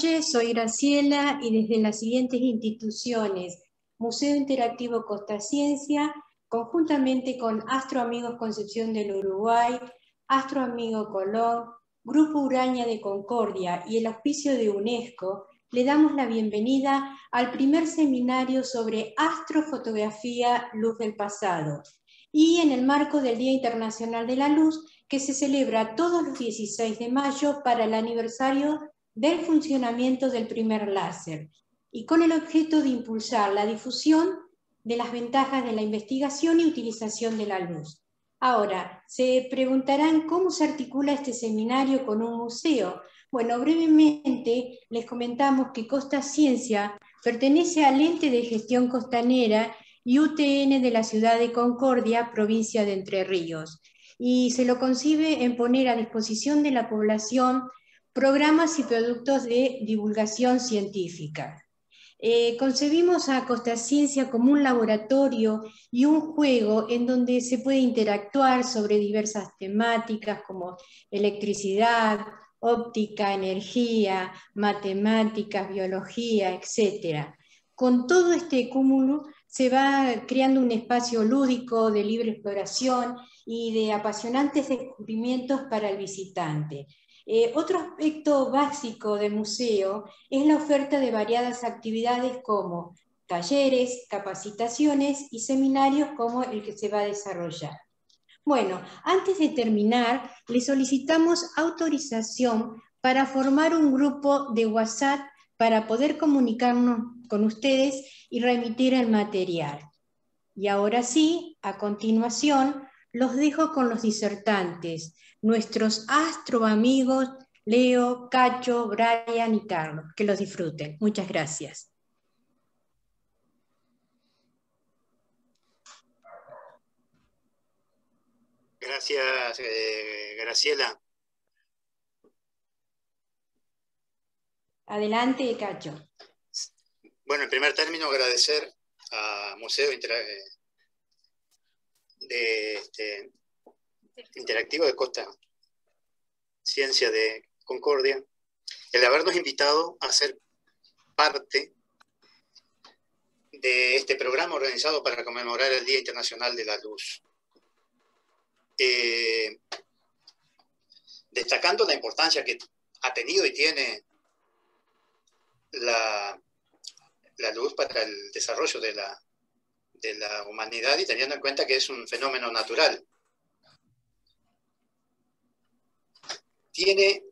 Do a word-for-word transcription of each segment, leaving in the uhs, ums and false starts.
noches, soy Graciela y desde las siguientes instituciones, Museo Interactivo Costasciencia, conjuntamente con Astro Amigos Concepción del Uruguay, Astro Amigo Colón, Grupo Uraña de Concordia y el auspicio de UNESCO, le damos la bienvenida al primer seminario sobre astrofotografía Luz del Pasado, y en el marco del Día Internacional de la Luz, que se celebra todos los dieciséis de mayo para el aniversario del funcionamiento del primer láser, y con el objeto de impulsar la difusión de las ventajas de la investigación y utilización de la luz. Ahora, se preguntarán cómo se articula este seminario con un museo. Bueno, brevemente les comentamos que Costasciencia pertenece al Ente de Gestión Costanera y U T N de la ciudad de Concordia, provincia de Entre Ríos, y se lo concibe en poner a disposición de la población programas y productos de divulgación científica. Eh, concebimos a Costasciencia como un laboratorio y un juego en donde se puede interactuar sobre diversas temáticas como electricidad, óptica, energía, matemáticas, biología, etcétera. Con todo este cúmulo se va creando un espacio lúdico de libre exploración y de apasionantes descubrimientos para el visitante. Eh, otro aspecto básico del museo es la oferta de variadas actividades como talleres, capacitaciones y seminarios como el que se va a desarrollar. Bueno, antes de terminar, le solicitamos autorización para formar un grupo de WhatsApp para poder comunicarnos con ustedes y remitir el material. Y ahora sí, a continuación, los dejo con los disertantes, nuestros astro amigos Leo, Cacho, Brian y Carlos. Que los disfruten. Muchas gracias. Gracias, eh, Graciela. Adelante, Cacho. Bueno, en primer término, agradecer a Museo Inter de, este, Interactivo de Costa Ciencia de Concordia el habernos invitado a ser parte de este programa organizado para conmemorar el Día Internacional de la Luz. Eh, destacando la importancia que ha tenido y tiene la, la luz para el desarrollo de la, de la humanidad y teniendo en cuenta que es un fenómeno natural. Tiene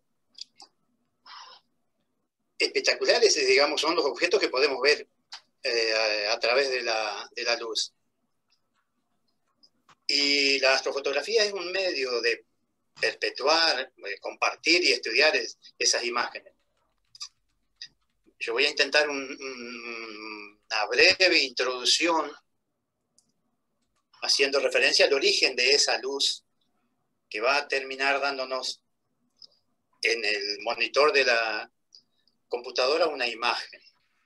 espectaculares, digamos, son los objetos que podemos ver eh, a, a través de la, de la luz. Y la astrofotografía es un medio de perpetuar, de compartir y estudiar es, esas imágenes. Yo voy a intentar un, un, una breve introducción haciendo referencia al origen de esa luz que va a terminar dándonos en el monitor de la computadora una imagen.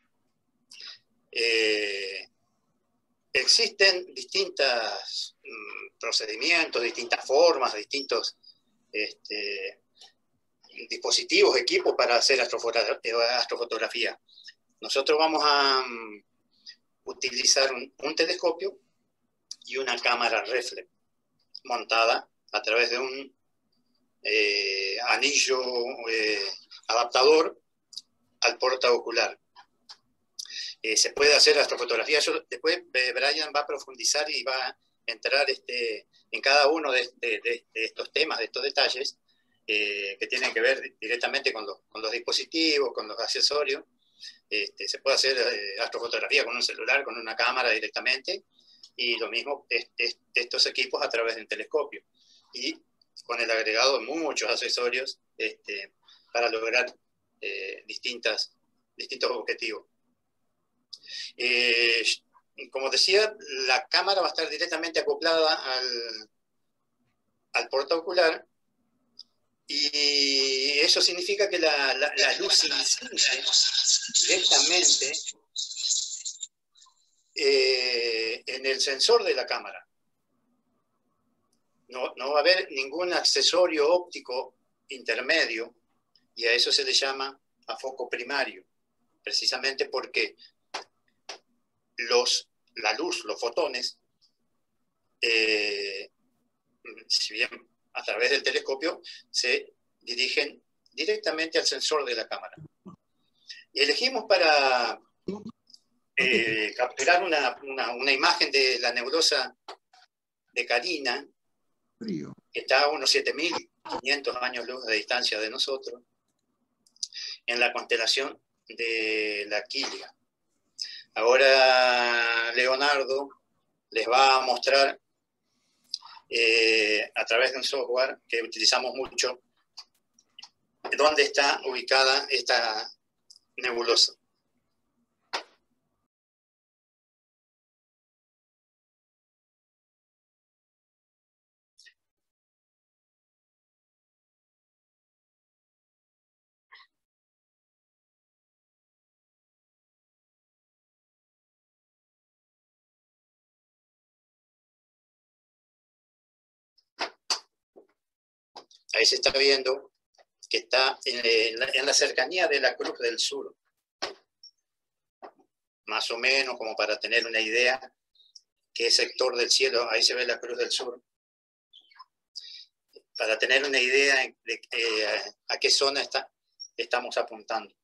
Eh, existen distintos mm, procedimientos, distintas formas, distintos este, dispositivos, equipos para hacer astrofotografía. Nosotros vamos a um, utilizar un, un telescopio y una cámara reflex montada a través de un eh, anillo eh, adaptador al portaocular. Eh, se puede hacer astrofotografía. Yo, después eh, Brian va a profundizar y va a entrar este, en cada uno de, de, de, de estos temas, de estos detalles eh, que tienen que ver directamente con los, con los dispositivos, con los accesorios. Este, se puede hacer eh, astrofotografía con un celular, con una cámara directamente, y lo mismo es, es, estos equipos a través de un telescopio. Y con el agregado de muchos accesorios este, para lograr eh, distintas, distintos objetivos. Eh, como decía, la cámara va a estar directamente acoplada al, al portaocular y eso significa que la, la, la luz incide directamente eh, en el sensor de la cámara. No, no va a haber ningún accesorio óptico intermedio y a eso se le llama a foco primario, precisamente porque los, la luz, los fotones, eh, si bien a través del telescopio, se dirigen directamente al sensor de la cámara. Y elegimos para eh, capturar una, una, una imagen de la nebulosa de Carina, que está a unos siete mil quinientos años luz de distancia de nosotros, en la constelación de la Quilia. Ahora Leonardo les va a mostrar eh, a través de un software que utilizamos mucho dónde está ubicada esta nebulosa. Ahí se está viendo que está en la, en la cercanía de la Cruz del Sur. Más o menos, como para tener una idea, qué sector del cielo, ahí se ve la Cruz del Sur. Para tener una idea de eh, a qué zona está, estamos apuntando.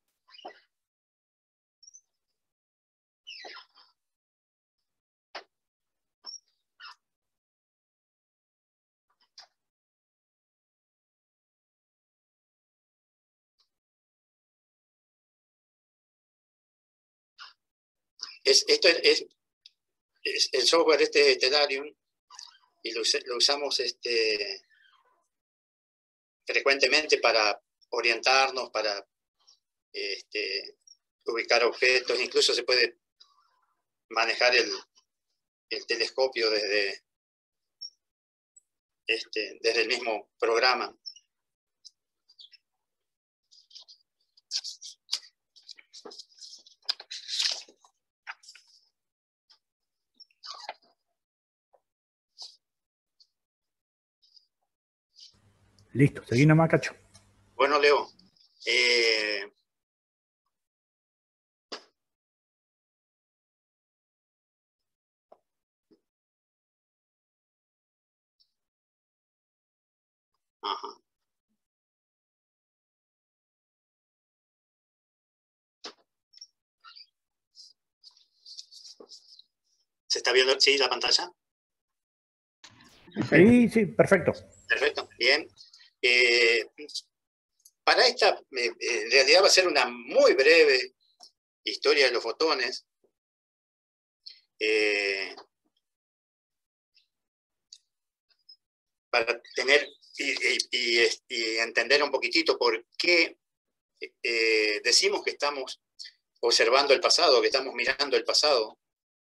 Es, esto es, es, es el software este de Telarium, y lo, lo usamos este, frecuentemente para orientarnos, para este, ubicar objetos. Incluso se puede manejar el, el telescopio desde, este, desde el mismo programa. Listo, seguí nomás, Cacho. Bueno, Leo, eh, ajá. ¿Se está viendo, sí, la pantalla? Sí, sí, perfecto. Perfecto, bien. Eh, para esta, eh, en realidad va a ser una muy breve historia de los fotones. Eh, para tener y, y, y, y entender un poquitito por qué eh, decimos que estamos observando el pasado, que estamos mirando el pasado.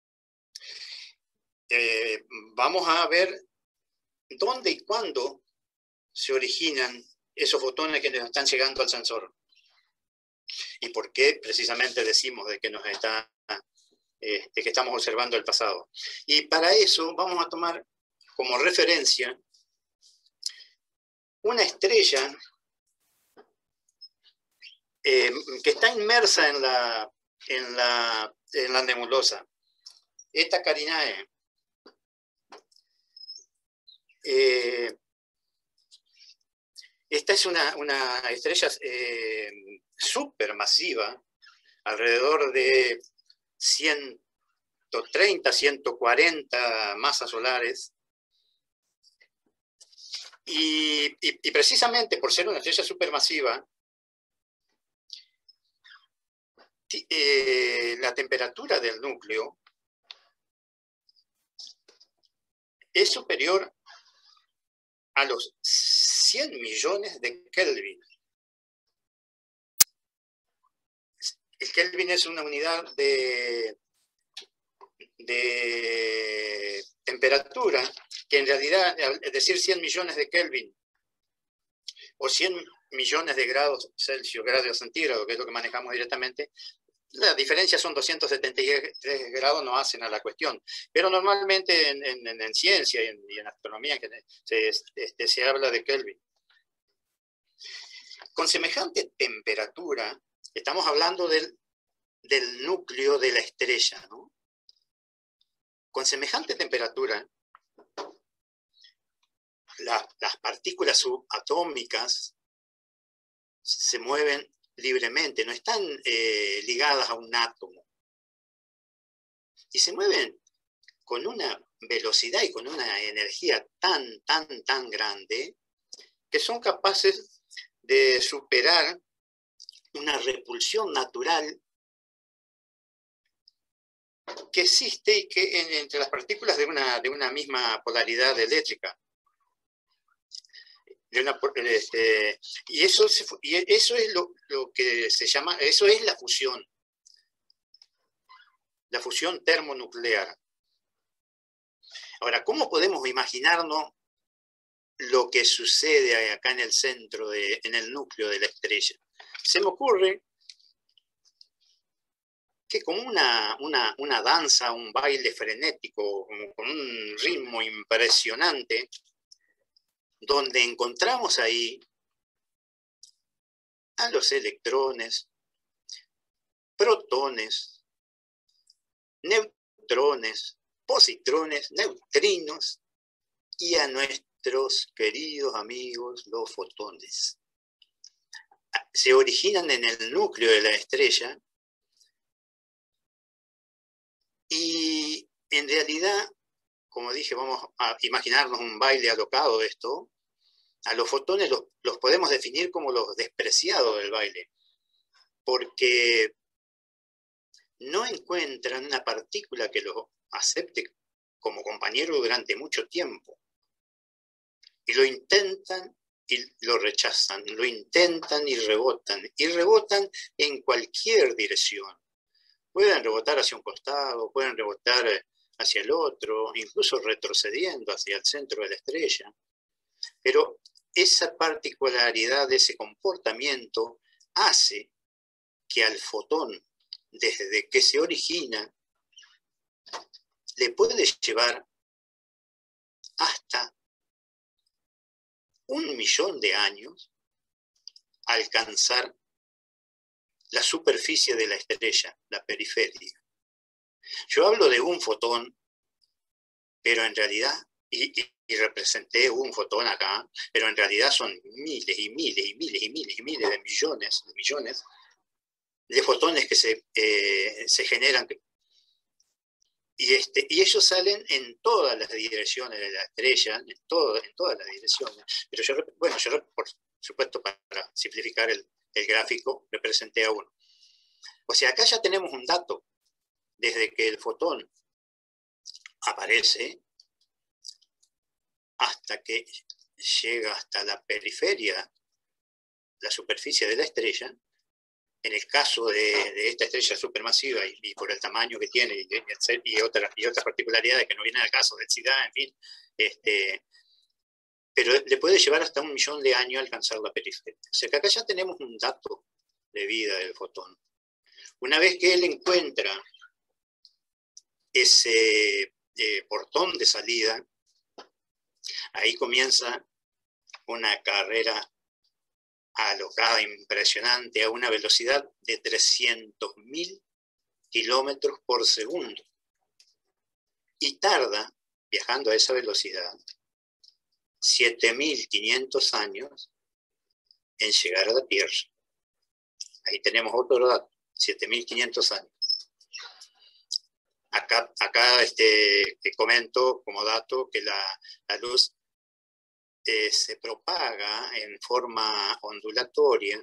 Eh, vamos a ver dónde y cuándo se originan esos fotones que nos están llegando al sensor. Y por qué precisamente decimos de que, nos está, eh, de que estamos observando el pasado. Y para eso vamos a tomar como referencia una estrella eh, que está inmersa en la, en, la, en la nebulosa. Esta Carinae. Eh, esta es una, una estrella eh, supermasiva, alrededor de ciento treinta, ciento cuarenta masas solares. Y, y, y precisamente por ser una estrella supermasiva, eh, la temperatura del núcleo es superior a los cien millones de Kelvin. El Kelvin es una unidad de, de temperatura que en realidad, es decir, cien millones de Kelvin o cien millones de grados Celsius, grados centígrados, que es lo que manejamos directamente, la diferencia son doscientos setenta y tres grados, no hacen a la cuestión. Pero normalmente en, en, en ciencia y en, y en astronomía se, este, se habla de Kelvin. Con semejante temperatura, Estamos hablando del, del núcleo de la estrella, ¿no? Con semejante temperatura, la, las partículas subatómicas se mueven libremente, no están eh, ligadas a un átomo. Y se mueven con una velocidad y con una energía tan, tan, tan grande que son capaces de superar una repulsión natural que existe y que en, entre las partículas de una, de una misma polaridad eléctrica. De una, este, y eso, se, y eso es lo, lo que se llama, eso es la fusión, la fusión termonuclear. Ahora, ¿cómo podemos imaginarnos lo que sucede acá en el centro, de, en el núcleo de la estrella? Se me ocurre que como una, una, una danza, un baile frenético, como con un ritmo impresionante, donde encontramos ahí a los electrones, protones, neutrones, positrones, neutrinos y a nuestros queridos amigos los fotones. Se originan en el núcleo de la estrella y en realidad, como dije, vamos a imaginarnos un baile alocado de esto. A los fotones los, los podemos definir como los despreciados del baile, porque no encuentran una partícula que los acepte como compañero durante mucho tiempo. Y lo intentan y lo rechazan, lo intentan y rebotan, y rebotan en cualquier dirección. Pueden rebotar hacia un costado, pueden rebotar hacia el otro, incluso retrocediendo hacia el centro de la estrella. Pero esa particularidad de ese comportamiento hace que al fotón, desde que se origina, le puede llevar hasta un millón de años a alcanzar la superficie de la estrella, la periferia. Yo hablo de un fotón, pero en realidad, y, y, y representé un fotón acá, pero en realidad son miles y miles y miles y miles y miles de millones, de millones de fotones que se, eh, se generan. Y, este, y ellos salen en todas las direcciones de la estrella, en, todo, en todas las direcciones. Pero yo, bueno, yo por supuesto, para simplificar el, el gráfico, representé a uno. O sea, acá ya tenemos un dato. Desde que el fotón aparece hasta que llega hasta la periferia, la superficie de la estrella, en el caso de, de esta estrella supermasiva y, y por el tamaño que tiene y, y, otras, y otras particularidades que no vienen al caso, densidad, en fin, este, pero le puede llevar hasta un millón de años a alcanzar la periferia. O sea que acá ya tenemos un dato de vida del fotón. Una vez que él encuentra ese eh, portón de salida, ahí comienza una carrera alocada, impresionante, a una velocidad de trescientos mil kilómetros por segundo. Y tarda, viajando a esa velocidad, siete mil quinientos años en llegar a la Tierra. Ahí tenemos otro dato, siete mil quinientos años. Acá, acá este, te comento como dato que la, la luz Eh, se propaga en forma ondulatoria,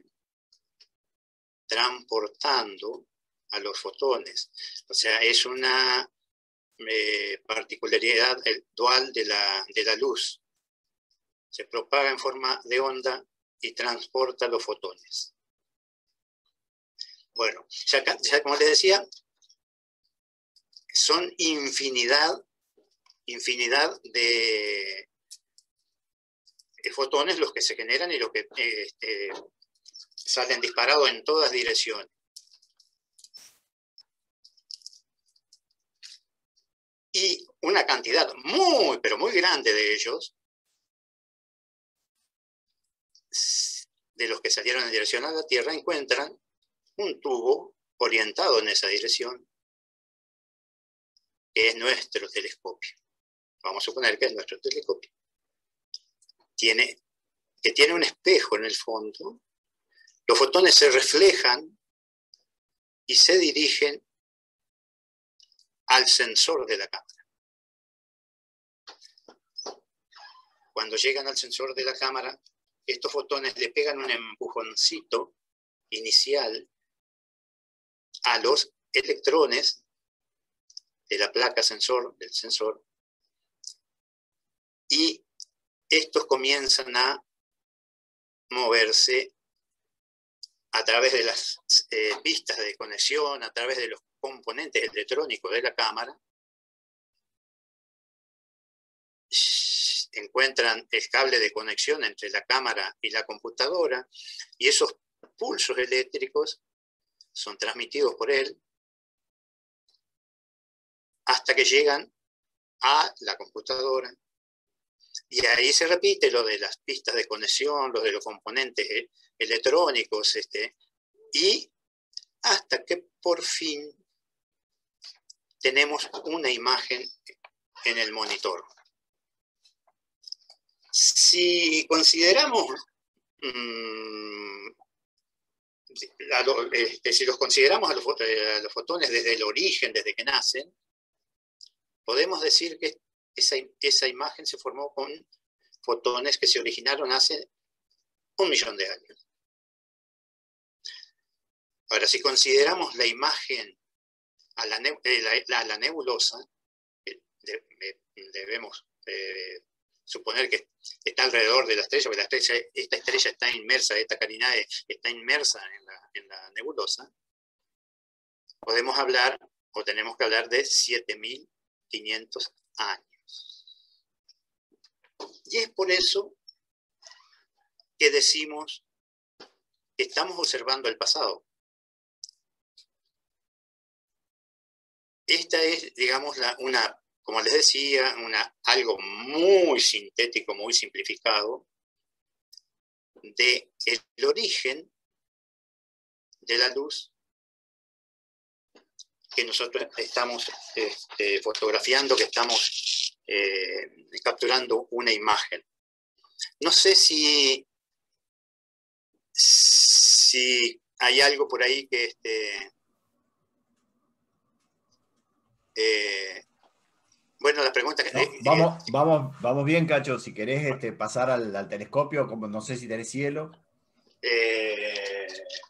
transportando a los fotones. O sea, es una eh, particularidad dual de la, de la luz. Se propaga en forma de onda y transporta los fotones. Bueno, ya, ya como les decía, son infinidad, infinidad de fotones los que se generan y los que eh, eh, salen disparados en todas direcciones. Y una cantidad muy, pero muy grande de ellos, de los que salieron en dirección a la Tierra, encuentran un tubo orientado en esa dirección, que es nuestro telescopio. Vamos a suponer que es nuestro telescopio. Tiene, que tiene un espejo en el fondo. Los fotones se reflejan y se dirigen al sensor de la cámara. Cuando llegan al sensor de la cámara, estos fotones le pegan un empujoncito inicial a los electrones de la placa sensor, del sensor, y estos comienzan a moverse a través de las eh, pistas de conexión, a través de los componentes electrónicos de la cámara. Encuentran el cable de conexión entre la cámara y la computadora, y esos pulsos eléctricos son transmitidos por él hasta que llegan a la computadora. Y ahí se repite lo de las pistas de conexión, lo de los componentes electrónicos, este, y hasta que por fin tenemos una imagen en el monitor. Si consideramos, mmm, a lo, este, si los consideramos a los, a los fotones desde el origen, desde que nacen, podemos decir que esa, esa imagen se formó con fotones que se originaron hace un millón de años. Ahora, si consideramos la imagen a la, ne la, la, la nebulosa, de, de, debemos eh, suponer que está alrededor de la estrella, porque la estrella, esta estrella está inmersa, esta Carinae está inmersa en la, en la nebulosa, podemos hablar, o tenemos que hablar de siete mil quinientos años. Y es por eso que decimos que estamos observando el pasado. Esta es, digamos, la, una, como les decía, una, algo muy sintético, muy simplificado, de el origen de la luz que nosotros estamos este, fotografiando, que estamos eh, capturando una imagen. No sé si, si hay algo por ahí que... Este, eh, bueno, la pregunta... No, eh, vamos, vamos, vamos bien, Cacho. Si querés este, pasar al, al telescopio, como no sé si tenés cielo. Eh,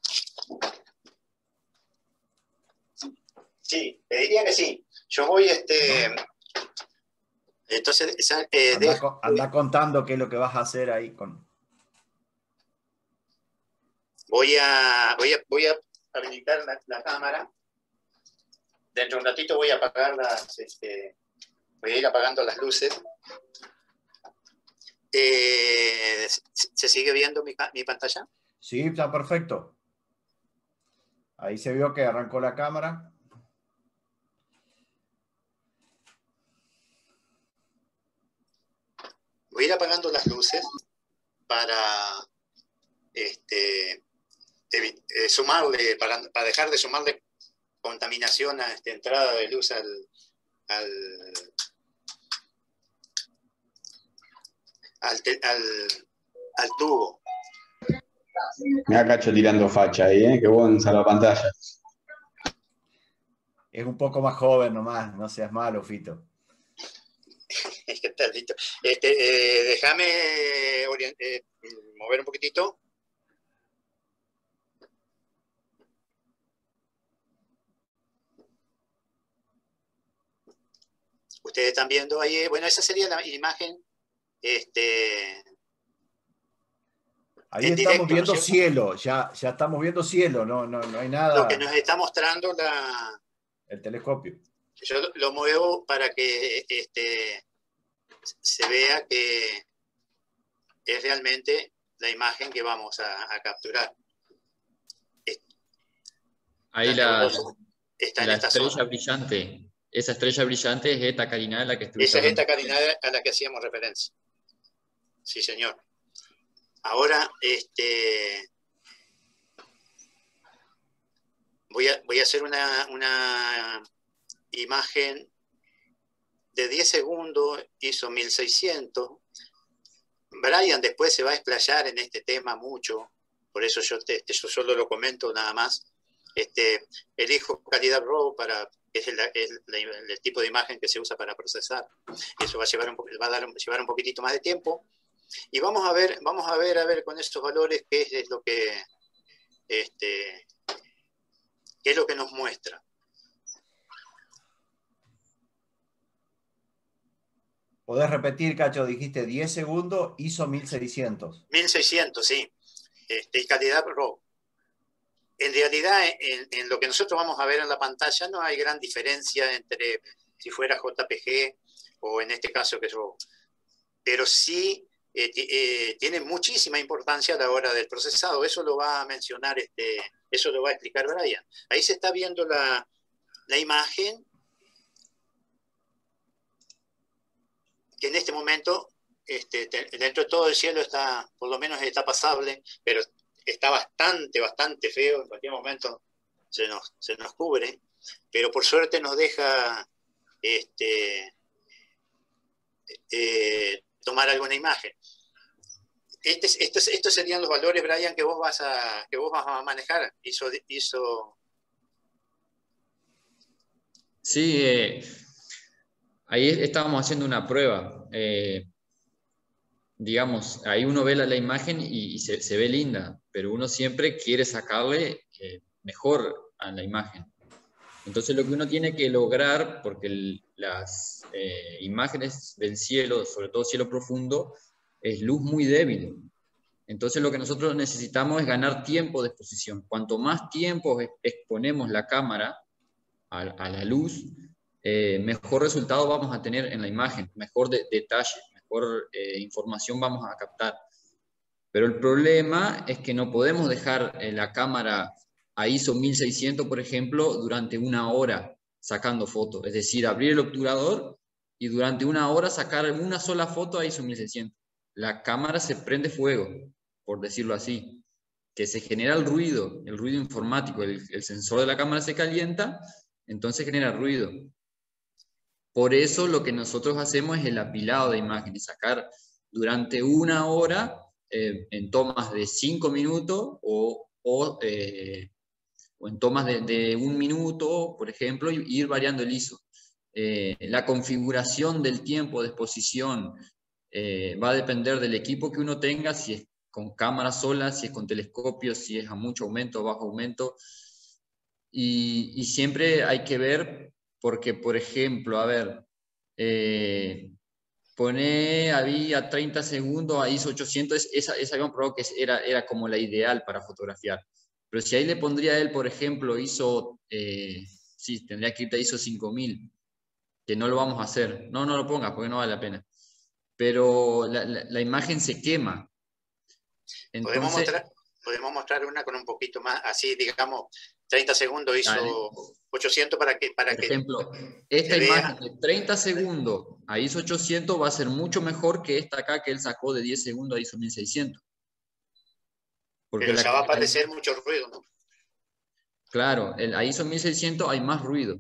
sí, te diría que sí. Yo voy, este... ¿no? Entonces, eh, anda, de... anda contando qué es lo que vas a hacer ahí con... Voy a, voy a, voy a habilitar la, la cámara. Dentro de un ratito voy a apagar las... Este, voy a ir apagando las luces. Eh, ¿Se sigue viendo mi, mi pantalla? Sí, está perfecto. Ahí se vio que arrancó la cámara. Voy a ir apagando las luces para este, eh, sumarle, para, para dejar de sumarle contaminación a esta entrada de luz al, al, al, te, al, al tubo. Mira Cacho tirando facha ahí, ¿eh? Qué buen salvapantalla. Es un poco más joven nomás, no seas malo, Fito. ¿Qué tal, Fito? Este, eh, déjame eh, mover un poquitito. Ustedes están viendo ahí, bueno, esa sería la imagen. Este, ahí estamos directo, viendo, ¿no, cielo, ya, ya estamos viendo cielo, no, no, no hay nada. Lo que nos está mostrando la, el telescopio. Yo lo muevo para que este, se vea que es realmente la imagen que vamos a, a capturar. Ahí la, está la en esta estrella zona. brillante. Esa estrella brillante es Eta Carinae, la que estoy Esa es Eta Carinae a la que hacíamos referencia. Sí, señor. Ahora, este, voy a, voy a hacer una, una imagen de diez segundos, ISO mil seiscientos. Brian después se va a explayar en este tema mucho, por eso yo, te, yo solo lo comento nada más. Este, elijo calidad RAW para, que es el, el, el, el tipo de imagen que se usa para procesar. Eso va a llevar un, va a dar, llevar un poquitito más de tiempo. Y vamos a ver, vamos a ver, a ver con estos valores qué es, es lo que, este, qué es lo que nos muestra. ¿Podés repetir, Cacho? Dijiste diez segundos, ISO mil seiscientos. mil seiscientos, sí. Este, y calidad RAW. En realidad, en, en lo que nosotros vamos a ver en la pantalla, no hay gran diferencia entre si fuera J P G o en este caso que yo. Pero sí eh, eh, tiene muchísima importancia a la hora del procesado. Eso lo va a mencionar, este, eso lo va a explicar Brian. Ahí se está viendo la, la imagen, que en este momento, este, dentro de todo el cielo está, por lo menos está pasable, pero está bastante, bastante feo. En cualquier momento se nos, se nos cubre, pero por suerte nos deja este, eh, tomar alguna imagen. Este, estos, estos serían los valores, Brian, que vos vas a, que vos vas a manejar. Hizo, hizo... Sí, eh, ahí estábamos haciendo una prueba. Eh, digamos, ahí uno ve la, la imagen y, y se, se ve linda, pero uno siempre quiere sacarle eh, mejor a la imagen. Entonces lo que uno tiene que lograr, porque el, las eh, imágenes del cielo, sobre todo cielo profundo, es luz muy débil. Entonces lo que nosotros necesitamos es ganar tiempo de exposición. Cuanto más tiempo exponemos la cámara a, a la luz, eh, mejor resultado vamos a tener en la imagen, mejor de, detalle, mejor eh, información vamos a captar. Pero el problema es que no podemos dejar eh, la cámara a ISO mil seiscientos, por ejemplo, durante una hora sacando fotos. Es decir, abrir el obturador y durante una hora sacar una sola foto a ISO mil seiscientos. La cámara se prende fuego, por decirlo así, que se genera el ruido, el ruido informático, el, el sensor de la cámara se calienta, entonces genera ruido. Por eso lo que nosotros hacemos es el apilado de imágenes, sacar durante una hora eh, en tomas de cinco minutos o, o, eh, o en tomas de, de un minuto, por ejemplo, y ir variando el ISO. Eh, la configuración del tiempo de exposición eh, va a depender del equipo que uno tenga, si es con cámara sola, si es con telescopio, si es a mucho aumento o bajo aumento. Y, y siempre hay que ver, porque, por ejemplo, a ver, eh, pone había treinta segundos a ISO ochocientos, esa, esa habíamos probado que era, era como la ideal para fotografiar. Pero si ahí le pondría a él, por ejemplo, ISO, eh, sí, tendría que irte a ISO cinco mil, que no lo vamos a hacer. No, no lo pongas, porque no vale la pena. Pero la, la, la imagen se quema. Entonces, ¿Podemos mostrar, podemos mostrar una con un poquito más, así, digamos, treinta segundos ISO dale. ochocientos para que... Para por ejemplo, esta imagen de treinta segundos a ISO ochocientos va a ser mucho mejor que esta acá que él sacó de diez segundos a ISO mil seiscientos. Porque pero la, ya va a aparecer la, mucho ruido, ¿no? Claro, el, a ISO mil seiscientos hay más ruido.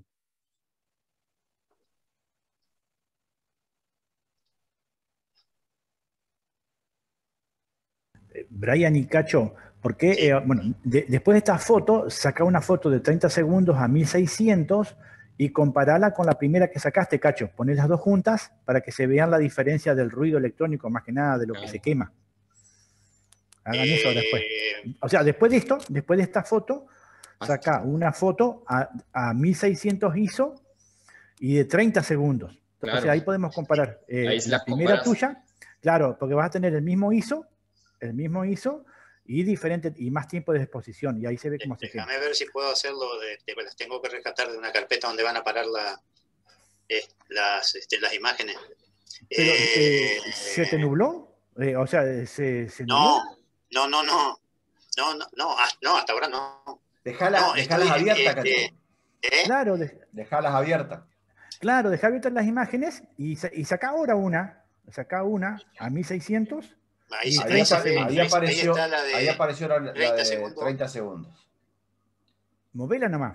Brian y Cacho, ¿por qué? Sí. Eh, bueno, de, después de esta foto, saca una foto de treinta segundos a mil seiscientos y comparala con la primera que sacaste, Cacho. Poné las dos juntas para que se vean la diferencia del ruido electrónico, más que nada de lo claro. que se quema. Hagan eh... eso después. O sea, después de esto, después de esta foto, saca una foto a, a mil seiscientos ISO y de treinta segundos. Claro. O sea, ahí podemos comparar eh, ahí la primera comparas. tuya, claro, porque vas a tener el mismo ISO, el mismo ISO y diferente y más tiempo de exposición, y ahí se ve cómo se quema. Déjame ver si puedo hacerlo, de, de, las tengo que rescatar de una carpeta donde van a parar la, eh, las, este, las imágenes. Pero, eh, ¿se te nubló? Eh, o sea, ¿se, se no, no, no, no, no, no, no, no, hasta ahora no. Dejala, no, dejalas estoy, abiertas, Cacho. Eh, ¿eh? Claro, de, dejalas abiertas. Claro, deja abiertas las imágenes y, y saca ahora una, saca una a mil seiscientos. Ahí, ahí, ahí, ahí, ahí apareció, ahí, la de ahí apareció la, la de treinta segundos. Movela nomás.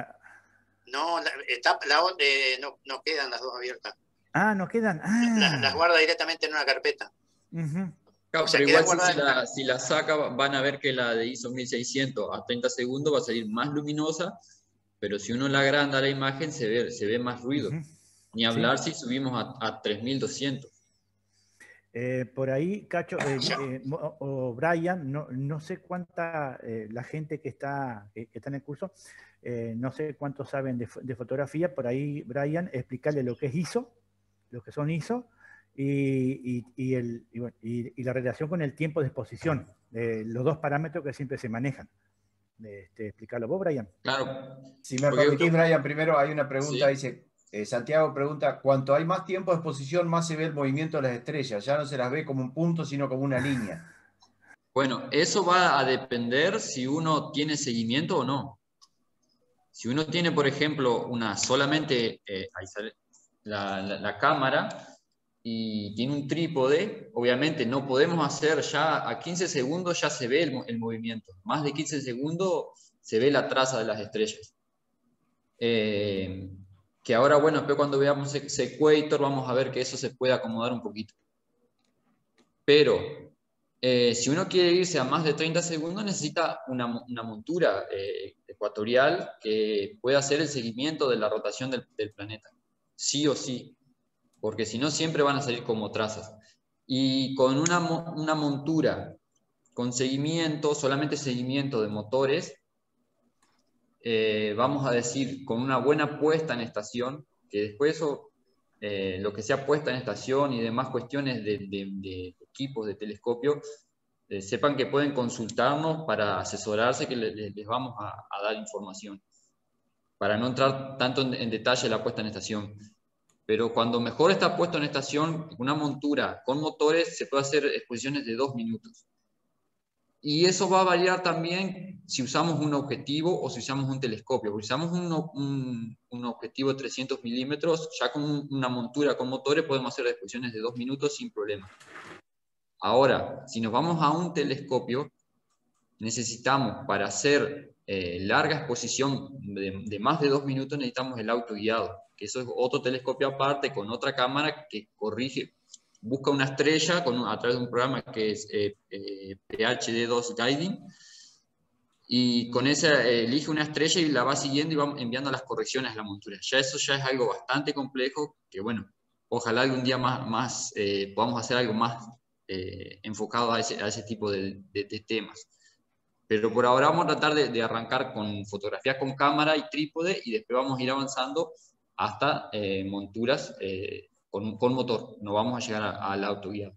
No, la, está, la, eh, no, no quedan las dos abiertas. Ah, no quedan. Ah. Las, las guarda directamente en una carpeta. Uh-huh. Claro, o sea, pero igual si, si, una... la, si la saca, van a ver que la de ISO mil seiscientos a treinta segundos va a salir más luminosa, pero si uno la agranda la imagen se ve, se ve más ruido. Uh-huh. Ni hablar ¿sí? si subimos a, a tres mil doscientos. Eh, por ahí, Cacho, eh, eh, o, o Brian, no, no sé cuánta, eh, la gente que está, que, que está en el curso, eh, no sé cuántos saben de, de fotografía, por ahí, Brian, explicarle lo que es ISO, lo que son ISO, y, y, y, el, y, bueno, y, y la relación con el tiempo de exposición, eh, los dos parámetros que siempre se manejan. Este, explicarlo vos, Brian. Claro. Si me Porque, permitís, Brian, primero hay una pregunta, ¿sí? dice, eh, Santiago pregunta, cuanto hay más tiempo de exposición, más se ve el movimiento de las estrellas, ya no se las ve como un punto, sino como una línea. Bueno, eso va a depender si uno tiene seguimiento o no. Si uno tiene, por ejemplo, una solamente, eh, ahí sale la, la, la cámara, y tiene un trípode, obviamente no podemos hacer ya, a quince segundos ya se ve el, el movimiento. Más de quince segundos se ve la traza de las estrellas. Eh, que ahora, bueno, después cuando veamos Sequator vamos a ver que eso se puede acomodar un poquito. Pero eh, si uno quiere irse a más de treinta segundos necesita una, una montura eh, ecuatorial que pueda hacer el seguimiento de la rotación del, del planeta. Sí o sí. Porque si no siempre van a salir como trazas. Y con una, una montura con seguimiento, solamente seguimiento de motores, eh, vamos a decir, con una buena puesta en estación, que después eso, eh, lo que sea puesta en estación y demás cuestiones de, de, de equipos de telescopio, eh, sepan que pueden consultarnos para asesorarse, que le, les vamos a, a dar información, para no entrar tanto en, en detalle la puesta en estación. Pero cuando mejor está puesto en estación, una montura con motores, se puede hacer exposiciones de dos minutos. Y eso va a variar también si usamos un objetivo o si usamos un telescopio. Si usamos un, un, un objetivo de trescientos milímetros, ya con una montura con motores podemos hacer exposiciones de dos minutos sin problema. Ahora, si nos vamos a un telescopio, necesitamos para hacer eh, larga exposición de, de más de dos minutos, necesitamos el autoguiado, que eso es otro telescopio aparte con otra cámara que corrige, busca una estrella con, a través de un programa que es eh, eh, P H D dos Guiding, y con esa eh, elige una estrella y la va siguiendo y va enviando las correcciones a la montura. Ya eso ya es algo bastante complejo, que bueno, ojalá algún día más, más eh, podamos hacer algo más eh, enfocado a ese, a ese tipo de, de, de temas. Pero por ahora vamos a tratar de, de arrancar con fotografías con cámara y trípode y después vamos a ir avanzando hasta eh, monturas eh, con, con motor. No vamos a llegar al autoguiado.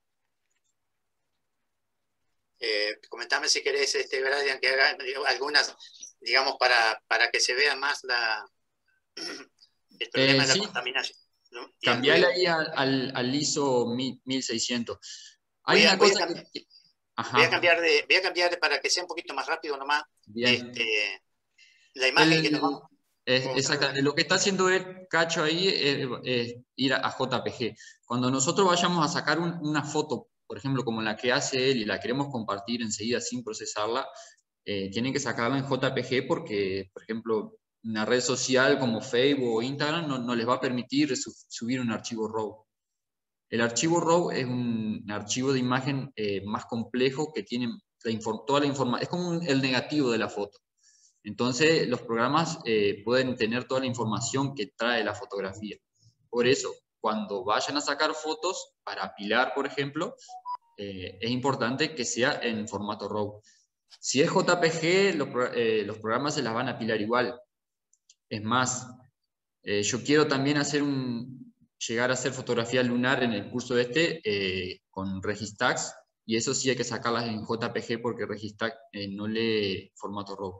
Eh, comentame si querés, este, Brian, que haga algunas, digamos, para, para que se vea más la, el problema eh, de la sí. contaminación. ¿No? Cambiarle ahí al, al, al ISO mil seiscientos. Hay voy a, una voy cosa a que... Voy a, cambiar de, voy a cambiar de, para que sea un poquito más rápido nomás, este, la imagen el, que nos vamos. Es, exactamente, lo que está haciendo el Cacho ahí es, es ir a, a J P G. Cuando nosotros vayamos a sacar un, una foto, por ejemplo, como la que hace él y la queremos compartir enseguida sin procesarla, eh, tienen que sacarla en J P G porque, por ejemplo, una red social como Facebook o Instagram no, no les va a permitir su, subir un archivo RAW. El archivo RAW es un archivo de imagen eh, más complejo que tiene la toda la información, es como un, el negativo de la foto. Entonces los programas eh, pueden tener toda la información que trae la fotografía. Por eso, cuando vayan a sacar fotos para apilar, por ejemplo, eh, es importante que sea en formato RAW. Si es J P G, los, eh, los programas se las van a apilar igual. Es más, eh, yo quiero también hacer un... llegar a hacer fotografía lunar en el curso este eh, con Registax, y eso sí hay que sacarlas en J P G porque Registax eh, no lee formato RAW.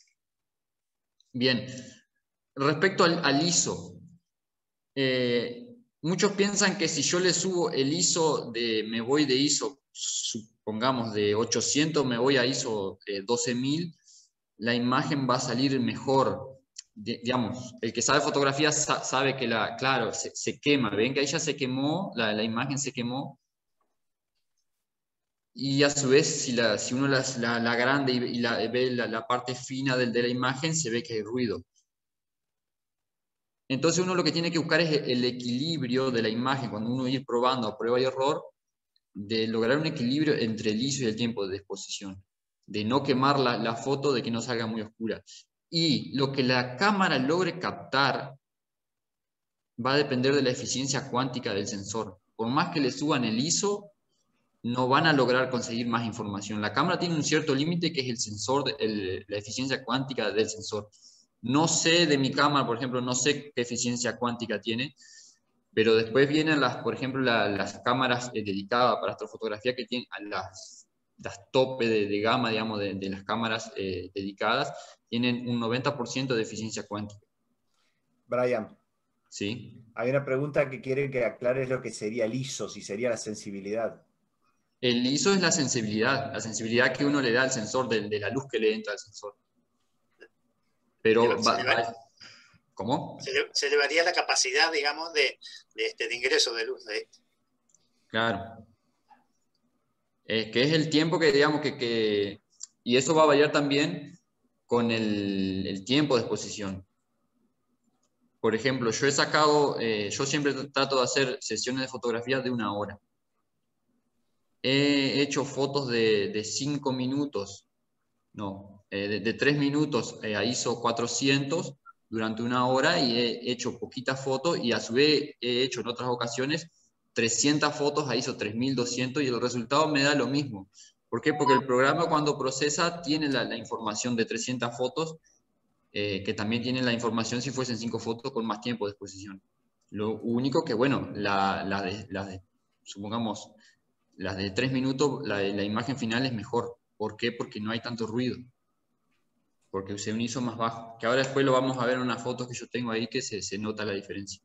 Bien, respecto al, al ISO, eh, muchos piensan que si yo le subo el ISO, de, me voy de ISO, supongamos de ochocientos, me voy a ISO eh, doce mil, la imagen va a salir mejor. De, digamos, el que sabe fotografía sa sabe que la, claro, se, se quema, ven que ahí ya se quemó, la, la imagen se quemó, y a su vez, si, la, si uno la, la, la grande y, y la, ve la, la parte fina del, de la imagen, se ve que hay ruido. Entonces uno lo que tiene que buscar es el equilibrio de la imagen, cuando uno ir probando a prueba y error, de lograr un equilibrio entre el I S O y el tiempo de exposición, de no quemar la, la foto, de que no salga muy oscura. Y lo que la cámara logre captar va a depender de la eficiencia cuántica del sensor. Por más que le suban el I S O, no van a lograr conseguir más información. La cámara tiene un cierto límite que es el sensor, el, la eficiencia cuántica del sensor. No sé de mi cámara, por ejemplo, no sé qué eficiencia cuántica tiene, pero después vienen, las, por ejemplo, la, las cámaras eh, dedicadas para astrofotografía que tienen las, las tope de, de gama, digamos, de, de las cámaras eh, dedicadas, tienen un noventa por ciento de eficiencia cuántica. Brian, ¿Sí? hay una pregunta que quieren que aclares lo que sería el I S O, si sería la sensibilidad. El I S O es la sensibilidad, la sensibilidad que uno le da al sensor, de, de la luz que le entra al sensor. Pero Se, va, eleva, va, ¿cómo? Se, se elevaría la capacidad, digamos, de, de, este, de ingreso de luz. De este. Claro. Es que es el tiempo que, digamos, que, que... Y eso va a variar también con el, el tiempo de exposición. Por ejemplo, yo he sacado, eh, yo siempre trato de hacer sesiones de fotografía de una hora. He hecho fotos de, de cinco minutos, no, eh, de, de tres minutos eh, a I S O cuatrocientos durante una hora, y he hecho poquitas fotos, y a su vez he hecho en otras ocasiones trescientas fotos a I S O tres mil doscientos, y el resultado me da lo mismo. ¿Por qué? Porque el programa, cuando procesa, tiene la, la información de trescientas fotos, eh, que también tiene la información si fuesen cinco fotos con más tiempo de exposición. Lo único que, bueno, la, la de, la de, supongamos, las de tres minutos, la, la imagen final es mejor. ¿Por qué? Porque no hay tanto ruido. Porque usé un I S O más bajo. Que ahora después lo vamos a ver en unas fotos que yo tengo ahí, que se, se nota la diferencia.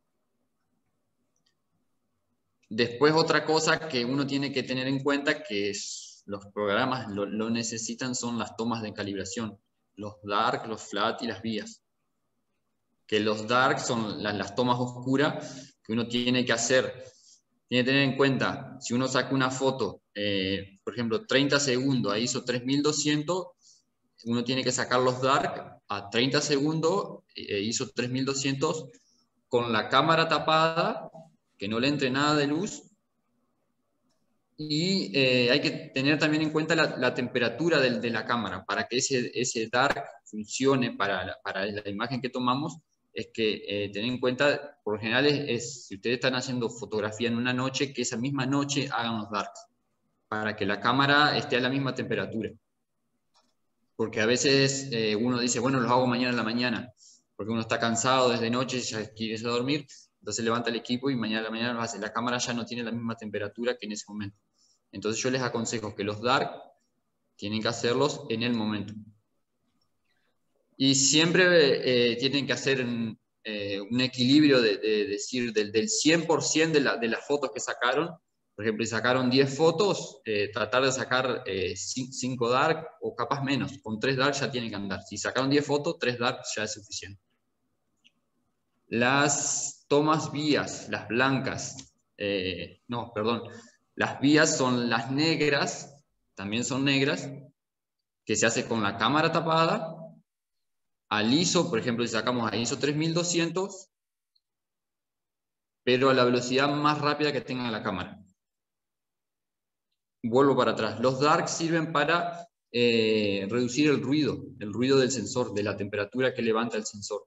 Después, otra cosa que uno tiene que tener en cuenta, que es, los programas lo, lo necesitan, son las tomas de calibración. Los dark, los flat y las vías. Que los dark son las, las tomas oscuras que uno tiene que hacer. Tiene que tener en cuenta, si uno saca una foto, eh, por ejemplo, treinta segundos a I S O tres mil doscientos, uno tiene que sacar los dark a treinta segundos, eh, I S O tres mil doscientos, con la cámara tapada, que no le entre nada de luz, y eh, hay que tener también en cuenta la, la temperatura de, de la cámara, para que ese, ese dark funcione para la, para la imagen que tomamos. Es que eh, tener en cuenta, por lo general, es, es, si ustedes están haciendo fotografía en una noche, que esa misma noche hagan los darks, para que la cámara esté a la misma temperatura. Porque a veces eh, uno dice, bueno, los hago mañana en la mañana, porque uno está cansado desde noche, ya quiere irse a dormir, entonces levanta el equipo y mañana a la mañana lo hace. La cámara ya no tiene la misma temperatura que en ese momento. Entonces yo les aconsejo que los dark tienen que hacerlos en el momento. Y siempre eh, tienen que hacer un, eh, un equilibrio de, de decir del, del cien por ciento de, la, de las fotos que sacaron. Por ejemplo, si sacaron diez fotos, eh, tratar de sacar eh, cinco dark o capaz menos. Con tres dark ya tienen que andar. Si sacaron diez fotos, tres dark ya es suficiente. Las tomas vías, las blancas, eh, no, perdón, las vías son las negras, también son negras, que se hace con la cámara tapada, al I S O, por ejemplo, si sacamos a I S O tres mil doscientos, pero a la velocidad más rápida que tenga la cámara. Vuelvo para atrás. Los dark sirven para eh, reducir el ruido, el ruido del sensor, de la temperatura que levanta el sensor.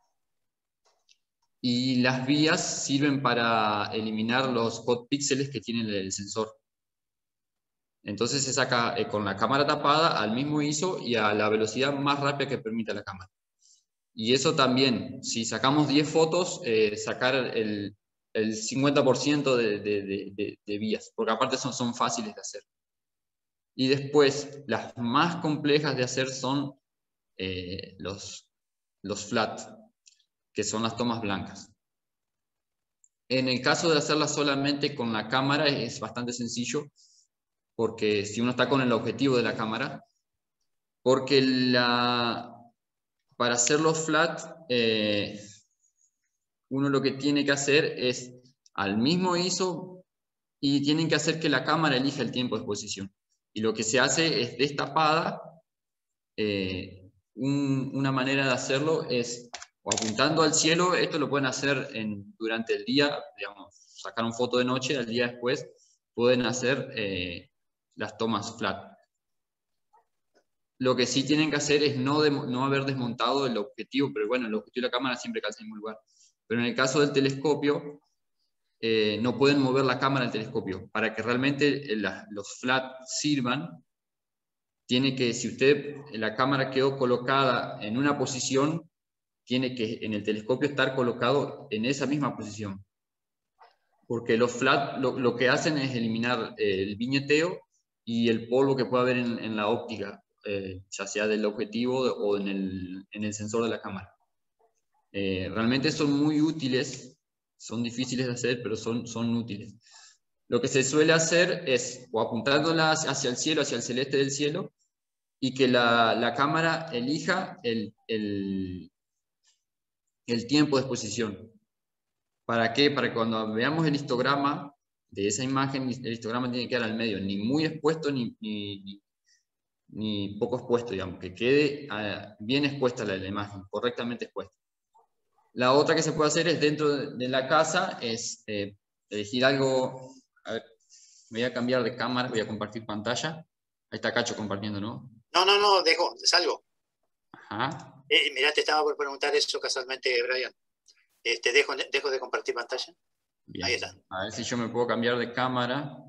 Y las vías sirven para eliminar los hot píxeles que tiene el sensor. Entonces se saca eh, con la cámara tapada al mismo I S O y a la velocidad más rápida que permita la cámara. Y eso también, si sacamos diez fotos, eh, sacar el, el cincuenta por ciento de, de, de, de vías, porque aparte son, son fáciles de hacer. Y después, las más complejas de hacer son eh, los, los flat, que son las tomas blancas. En el caso de hacerlas solamente con la cámara es bastante sencillo, porque si uno está con el objetivo de la cámara, porque la, para hacerlo flat, eh, uno lo que tiene que hacer es al mismo I S O, y tienen que hacer que la cámara elija el tiempo de exposición. Y lo que se hace es destapada. Eh, un, una manera de hacerlo es o apuntando al cielo. Esto lo pueden hacer en, durante el día, digamos, sacar una foto de noche, al día después pueden hacer eh, las tomas flat. Lo que sí tienen que hacer es no, de, no haber desmontado el objetivo, pero bueno, el objetivo de la cámara siempre calza en el mismo lugar. Pero en el caso del telescopio, eh, no pueden mover la cámara del telescopio. Para que realmente la, los flat sirvan, tiene que, si usted, la cámara quedó colocada en una posición, tiene que en el telescopio estar colocado en esa misma posición. Porque los flat lo, lo que hacen es eliminar eh, el viñeteo y el polvo que puede haber en, en la óptica. Eh, ya sea del objetivo o en el, en el sensor de la cámara. Eh, realmente son muy útiles, son difíciles de hacer, pero son, son útiles. Lo que se suele hacer es o apuntándolas hacia el cielo, hacia el celeste del cielo, y que la, la cámara elija el, el, el tiempo de exposición. ¿Para qué? Para que cuando veamos el histograma de esa imagen, el histograma tiene que quedar al medio, ni muy expuesto ni, ni, ni ni poco expuesto, digamos, que quede uh, bien expuesta la, la imagen, correctamente expuesta. La otra que se puede hacer es dentro de, de la casa, es eh, elegir algo, a ver, voy a cambiar de cámara, voy a compartir pantalla. Ahí está Cacho compartiendo, ¿no? No, no, no, dejo, salgo. Ajá. Eh, mirá, te estaba por preguntar eso casualmente, Brian. Este, dejo, dejo de compartir pantalla. Bien. Ahí está. A ver si yo me puedo cambiar de cámara.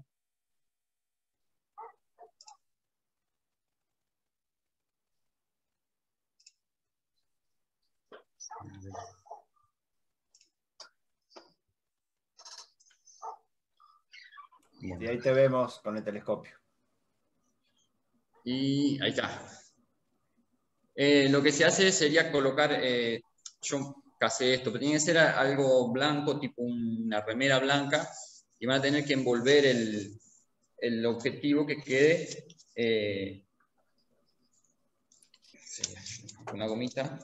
Y ahí te vemos con el telescopio. Y ahí está. Eh, lo que se hace sería colocar, eh, yo casé esto, pero tiene que ser algo blanco, tipo una remera blanca, y van a tener que envolver el, el objetivo que quede, eh, una gomita,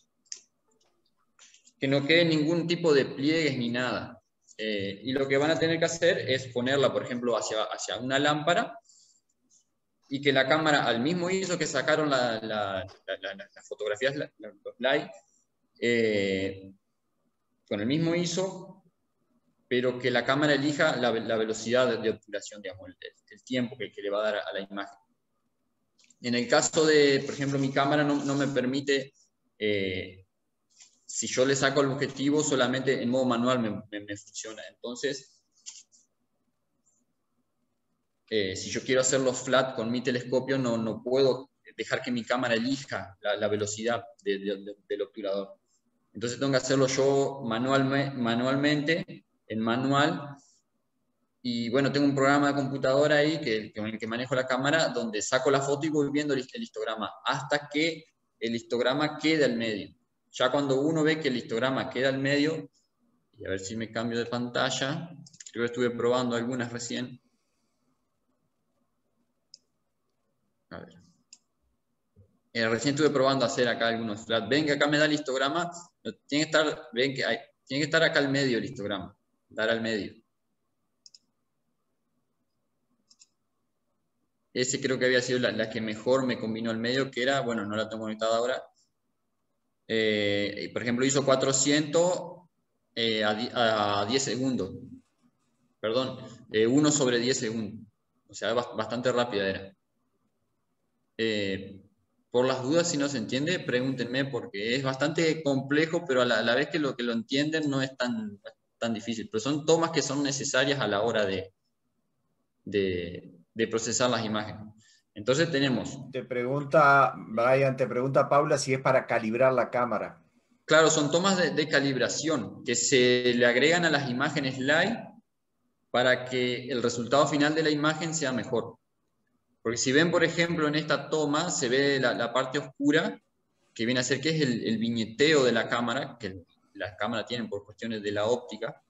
que no quede ningún tipo de pliegues ni nada. Eh, y lo que van a tener que hacer es ponerla, por ejemplo, hacia, hacia una lámpara, y que la cámara, al mismo I S O que sacaron la, la, la, la, las fotografías, la, los live, eh, con el mismo I S O, pero que la cámara elija la, la velocidad de, de obturación, digamos, el, el tiempo que, que le va a dar a, a la imagen. En el caso de, por ejemplo, mi cámara no, no me permite, eh, si yo le saco el objetivo, solamente en modo manual me, me, me funciona. Entonces, Eh, si yo quiero hacerlo flat con mi telescopio, no, no puedo dejar que mi cámara elija la, la velocidad de, de, de, del obturador. Entonces tengo que hacerlo yo manualme, manualmente, en manual. Y bueno, tengo un programa de computadora ahí que, que, que manejo la cámara, donde saco la foto y voy viendo el, el histograma, hasta que el histograma quede al medio. Ya cuando uno ve que el histograma queda al medio, y a ver si me cambio de pantalla, creo que estuve probando algunas recién. A ver. Eh, recién estuve probando hacer acá algunos flat. Ven que acá me da el histograma. Tiene que estar, ven que hay, tiene que estar acá al medio el histograma. Dar al medio. Ese creo que había sido la, la que mejor me combinó al medio, que era, bueno, no la tengo conectada ahora. Eh, por ejemplo, hizo cuatrocientos eh, a, a diez segundos. Perdón, eh, uno sobre diez segundos. O sea, bastante rápida era. Eh, por las dudas, si no se entiende, pregúntenme, porque es bastante complejo, pero a la, a la vez que lo que lo entienden no es tan, tan difícil. Pero son tomas que son necesarias a la hora de, de, de procesar las imágenes. Entonces tenemos... Te pregunta, Brian, te pregunta Paula si es para calibrar la cámara. Claro, son tomas de, de calibración que se le agregan a las imágenes live para que el resultado final de la imagen sea mejor. Porque si ven, por ejemplo, en esta toma se ve la, la parte oscura, que viene a ser que es el, el viñeteo de la cámara, que las cámaras tienen por cuestiones de la óptica.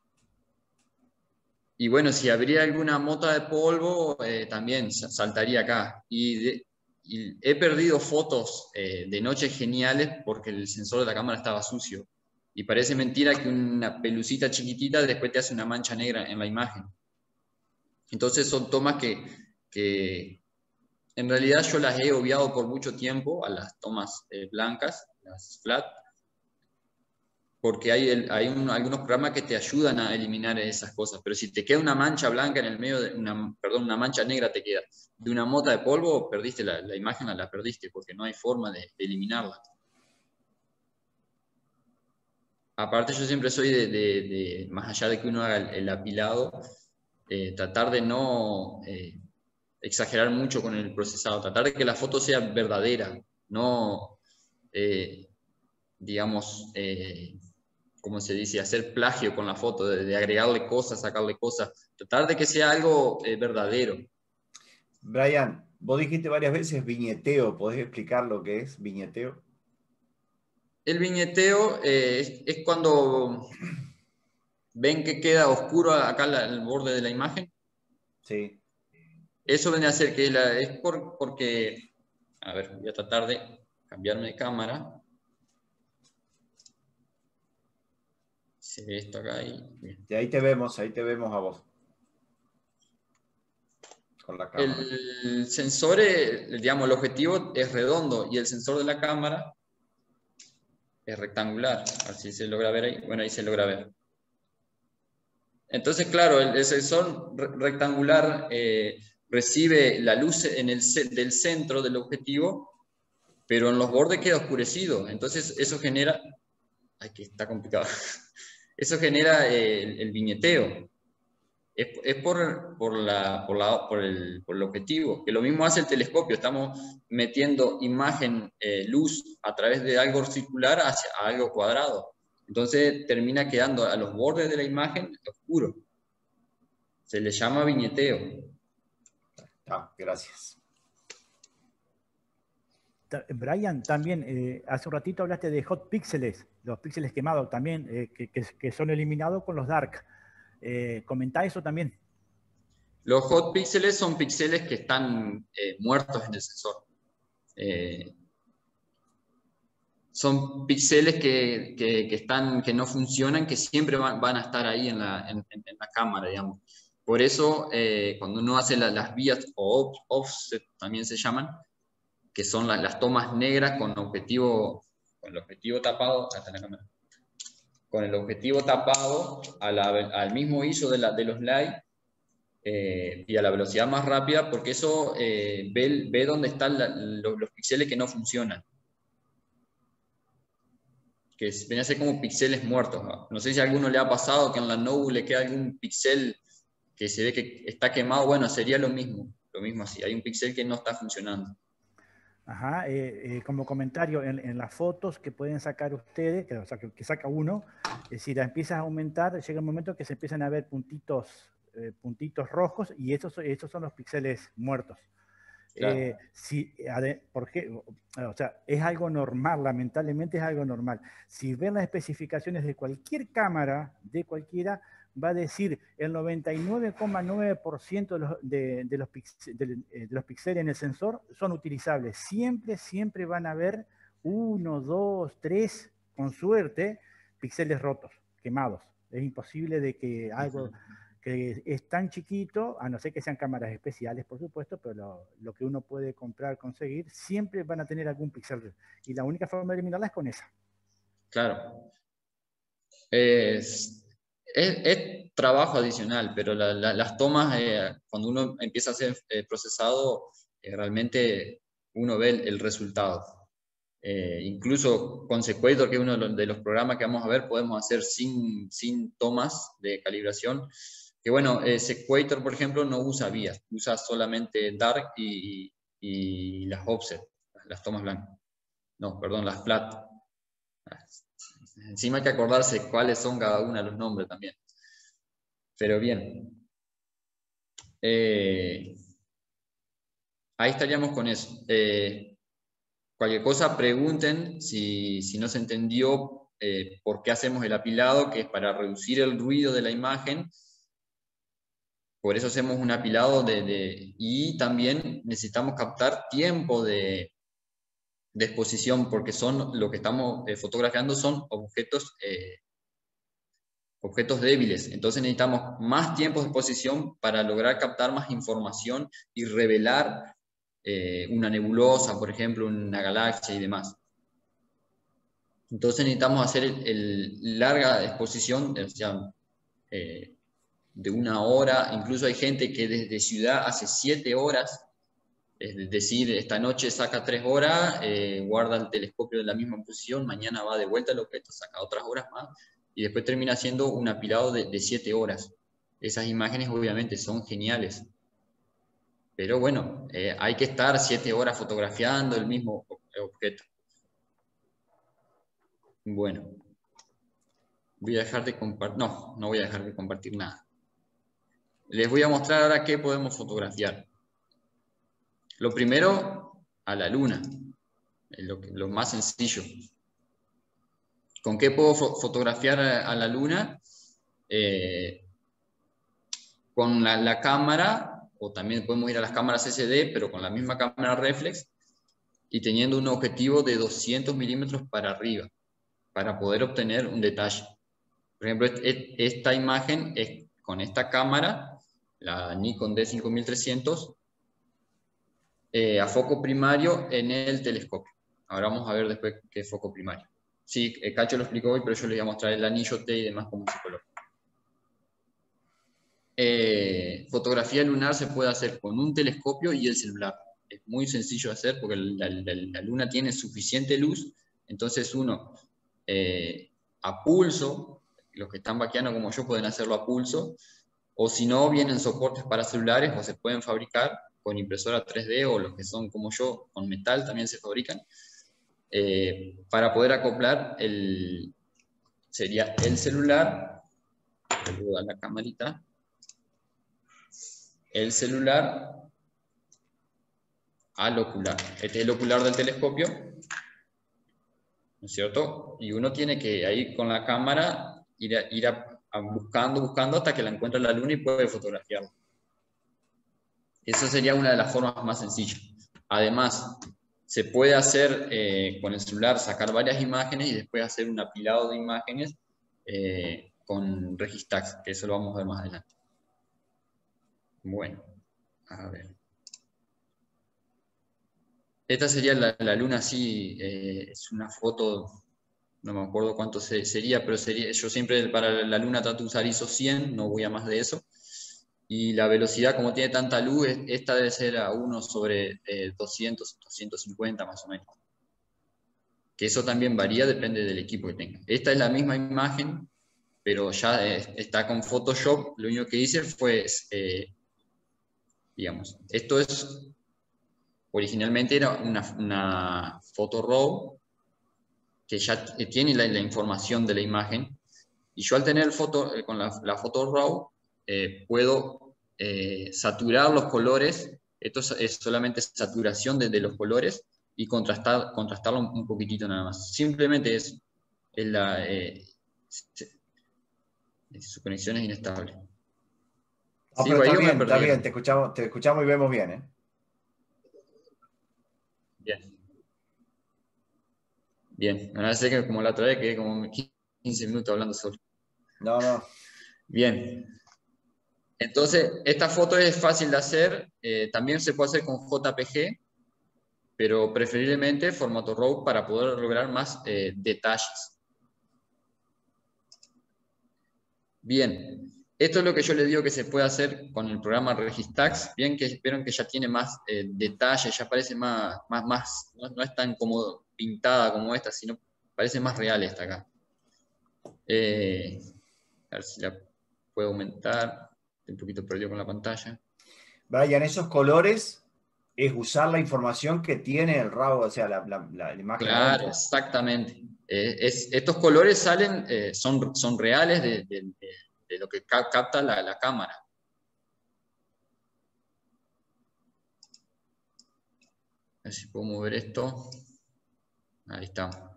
Y bueno, si habría alguna mota de polvo, eh, también saltaría acá. Y, de, y he perdido fotos eh, de noches geniales porque el sensor de la cámara estaba sucio. Y parece mentira que una pelucita chiquitita después te hace una mancha negra en la imagen. Entonces son tomas que... que en realidad yo las he obviado por mucho tiempo a las tomas eh, blancas, las flat, porque hay, el, hay un, algunos programas que te ayudan a eliminar esas cosas, pero si te queda una mancha blanca en el medio, de una, perdón, una mancha negra te queda, de una mota de polvo, perdiste la, la imagen, la perdiste, porque no hay forma de, de eliminarla. Aparte yo siempre soy de, de, de, más allá de que uno haga el, el apilado, eh, tratar de no eh, exagerar mucho con el procesado, tratar de que la foto sea verdadera, no, eh, digamos, eh, como se dice, hacer plagio con la foto, de, de agregarle cosas, sacarle cosas, tratar de que sea algo eh, verdadero. Brian, vos dijiste varias veces viñeteo, ¿podés explicar lo que es viñeteo? El viñeteo eh, es, es cuando ven que queda oscuro acá la, el borde de la imagen. Sí. Eso viene a ser que la, es por, porque, a ver, voy a tratar de cambiarme de cámara. Se ve esto acá y... Bien. Y ahí te vemos, ahí te vemos a vos. Con la cámara. El sensor, digamos, el objetivo es redondo y el sensor de la cámara es rectangular. A ver si se logra ver ahí. Bueno, ahí se logra ver. Entonces, claro, el, el sensor rectangular eh, recibe la luz en el, del centro del objetivo, pero en los bordes queda oscurecido. Entonces, eso genera... Ay, que está complicado. Eso genera eh, el, el viñeteo. Es, es por, por, la, por, la, por, el, por el objetivo, que lo mismo hace el telescopio, estamos metiendo imagen, eh, luz a través de algo circular hacia algo cuadrado, entonces termina quedando a los bordes de la imagen oscuro, se le llama viñeteo. Ah, gracias. Brian, también eh, hace un ratito hablaste de hot píxeles, los píxeles quemados también, eh, que, que, que son eliminados con los dark. Eh, comenta eso también. Los hot píxeles son píxeles que están eh, muertos en el sensor. Eh, son píxeles que, que, que, están, que no funcionan, que siempre van, van a estar ahí en la, en, en la cámara, digamos. Por eso, eh, cuando uno hace la, las vías o offset, también se llaman, que son la, las tomas negras con objetivo, con el objetivo tapado, hasta la cámara. Con el objetivo tapado a la, al mismo I S O de, la, de los light eh, y a la velocidad más rápida, porque eso eh, ve, ve dónde están la, los, los píxeles que no funcionan. Que viene a ser como píxeles muertos, ¿no? No sé si a alguno le ha pasado que en la Nobu le queda algún píxel que se ve que está quemado. Bueno, sería lo mismo, lo mismo así. Hay un píxel que no está funcionando. Ajá, eh, eh, como comentario, en, en las fotos que pueden sacar ustedes, que, o sea, que, que saca uno, eh, si la empiezas a aumentar, llega un momento que se empiezan a ver puntitos, eh, puntitos rojos, y estos, estos son los píxeles muertos. Claro. Eh, si, porque, o sea, es algo normal, lamentablemente es algo normal. Si ven las especificaciones de cualquier cámara, de cualquiera, va a decir el noventa y nueve coma nueve por ciento de los, de, de, los de, de los píxeles en el sensor son utilizables. Siempre, siempre van a haber uno, dos, tres, con suerte, píxeles rotos, quemados. Es imposible de que algo que es tan chiquito, a no ser que sean cámaras especiales, por supuesto, pero lo, lo que uno puede comprar, conseguir, siempre van a tener algún píxel. Y la única forma de eliminarla es con esa. Claro. Es... Es, es trabajo adicional, pero la, la, las tomas, eh, cuando uno empieza a hacer eh, procesado, eh, realmente uno ve el, el resultado. Eh, incluso con Sequator, que es uno de los, de los programas que vamos a ver, podemos hacer sin, sin tomas de calibración. Que bueno, eh, Sequator, por ejemplo, no usa vías, usa solamente dark y, y las offset, las tomas blancas. No, perdón, las flat. Encima hay que acordarse cuáles son cada una de los nombres también. Pero bien. Eh, ahí estaríamos con eso. Eh, cualquier cosa, pregunten si, si no se entendió eh, por qué hacemos el apilado, que es para reducir el ruido de la imagen. Por eso hacemos un apilado de, de, y también necesitamos captar tiempo de, de exposición, porque son lo que estamos eh, fotografiando son objetos, eh, objetos débiles. Entonces necesitamos más tiempo de exposición para lograr captar más información y revelar eh, una nebulosa, por ejemplo, una galaxia y demás. Entonces necesitamos hacer el, el larga exposición, o sea, eh, de una hora. Incluso hay gente que desde ciudad hace siete horas, es decir, esta noche saca tres horas, eh, guarda el telescopio en la misma posición, mañana va de vuelta al objeto, saca otras horas más, y después termina haciendo un apilado de, de siete horas. Esas imágenes obviamente son geniales. Pero bueno, eh, hay que estar siete horas fotografiando el mismo objeto. Bueno, voy a dejar de compartir, no, no voy a dejar de compartir nada. Les voy a mostrar ahora qué podemos fotografiar. Lo primero, a la luna, lo, lo más sencillo. ¿Con qué puedo fo fotografiar a, a la luna? Eh, con la, la cámara, o también podemos ir a las cámaras S D, pero con la misma cámara reflex, y teniendo un objetivo de doscientos milímetros para arriba, para poder obtener un detalle. Por ejemplo, esta imagen es con esta cámara, la Nikon D cinco mil trescientos, eh, a foco primario en el telescopio. Ahora vamos a ver después qué es foco primario. Sí, Cacho lo explicó hoy, pero yo les voy a mostrar el anillo T y demás cómo se coloca. Eh, fotografía lunar se puede hacer con un telescopio y el celular. Es muy sencillo de hacer porque la, la, la luna tiene suficiente luz, entonces uno eh, a pulso, los que están vaqueando como yo pueden hacerlo a pulso, o si no, vienen soportes para celulares o se pueden fabricar con impresora tres D, o los que son como yo, con metal también se fabrican, eh, para poder acoplar el, sería el celular, voy a dar la camarita, el celular al ocular. Este es el ocular del telescopio, ¿no es cierto? Y uno tiene que ahí con la cámara ir, a, ir a, a buscando, buscando hasta que la encuentra la luna y puede fotografiarla. Esa sería una de las formas más sencillas. Además, se puede hacer eh, con el celular, sacar varias imágenes y después hacer un apilado de imágenes eh, con Registax, que eso lo vamos a ver más adelante. Bueno, a ver. Esta sería la, la luna así, eh, es una foto, no me acuerdo cuánto se, sería, pero sería, yo siempre para la luna trato de usar ISO cien, no voy a más de eso. Y la velocidad, como tiene tanta luz, esta debe ser a uno sobre eh, doscientos, doscientos cincuenta más o menos. Que eso también varía, depende del equipo que tenga. Esta es la misma imagen, pero ya eh, está con Photoshop. Lo único que hice fue, eh, digamos, esto es, originalmente era una, una foto RAW, que ya tiene la, la información de la imagen, y yo al tener foto, con la, la foto RAW, eh, puedo eh, saturar los colores. Esto es, es solamente saturación de, de los colores, y contrastar, contrastarlo un, un poquitito nada más. Simplemente es, es la... Eh, su conexión es inestable. No, sí, pero está ahí bien, me está bien, te escuchamos, te escuchamos y vemos bien, ¿eh? Bien. Bien, ahora sé que como la otra vez quedé como quince minutos hablando solo. No, no. Bien. Entonces, esta foto es fácil de hacer. Eh, también se puede hacer con J P G, pero preferiblemente formato RAW para poder lograr más eh, detalles. Bien. Esto es lo que yo les digo que se puede hacer con el programa Registax. Bien, que espero que ya tiene más eh, detalles, ya parece más, más, más no, no es tan como pintada como esta, sino parece más real esta acá. Eh, a ver si la puedo aumentar. Estoy un poquito perdido con la pantalla. Brian, esos colores es usar la información que tiene el RAW, o sea, la, la, la imagen. Claro, adentro. exactamente. Eh, es, estos colores salen, eh, son, son reales de, de, de, de lo que ca capta la, la cámara. A ver si puedo mover esto. Ahí está.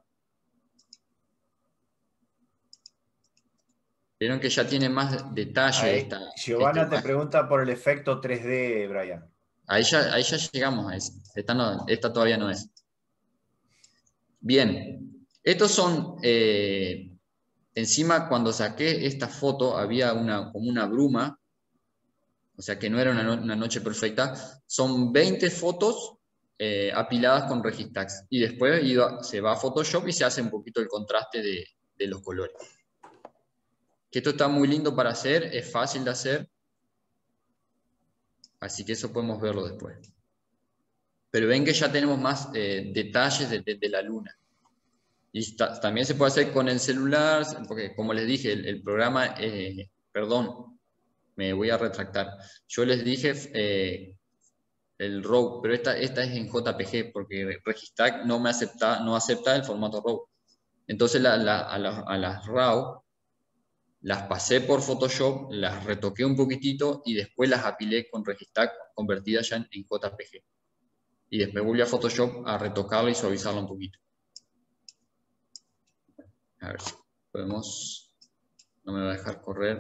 Vieron que ya tiene más detalle Ahí, esta. Giovanna esta te pregunta por el efecto tres D, Brian. Ahí ya, ahí ya llegamos a eso. Esta, no, esta todavía no es. Bien. Estos son... Eh, encima, cuando saqué esta foto, había una, como una bruma. O sea que no era una, no, una noche perfecta. Son veinte fotos eh, apiladas con Registax. Y después iba, se va a Photoshop y se hace un poquito el contraste de, de los colores. Que esto está muy lindo para hacer, es fácil de hacer. Así que eso podemos verlo después. Pero ven que ya tenemos más eh, detalles de, de, de la luna. Y también se puede hacer con el celular, porque como les dije, el, el programa, eh, perdón, me voy a retractar. Yo les dije eh, el RAW, pero esta, esta es en J P G, porque Registac no me acepta, no acepta el formato RAW. Entonces la, la, a, la, a las RAW las pasé por Photoshop, las retoqué un poquitito y después las apilé con Registac convertidas ya en, en J P G. Y después volví a Photoshop a retocarla y suavizarla un poquito. A ver si podemos, no me va a dejar correr.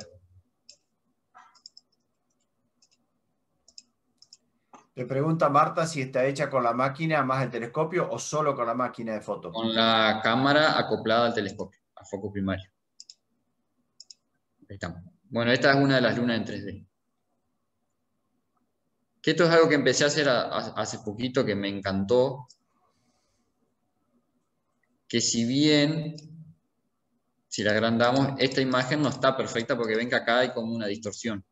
Te pregunta Marta si está hecha con la máquina más el telescopio o solo con la máquina de foto. Con la cámara acoplada al telescopio, al foco primario. Ahí estamos. Bueno, esta es una de las lunas en tres D. Que esto es algo que empecé a hacer a, a, hace poquito, que me encantó. Que si bien, si la agrandamos, esta imagen no está perfecta porque ven que acá hay como una distorsión.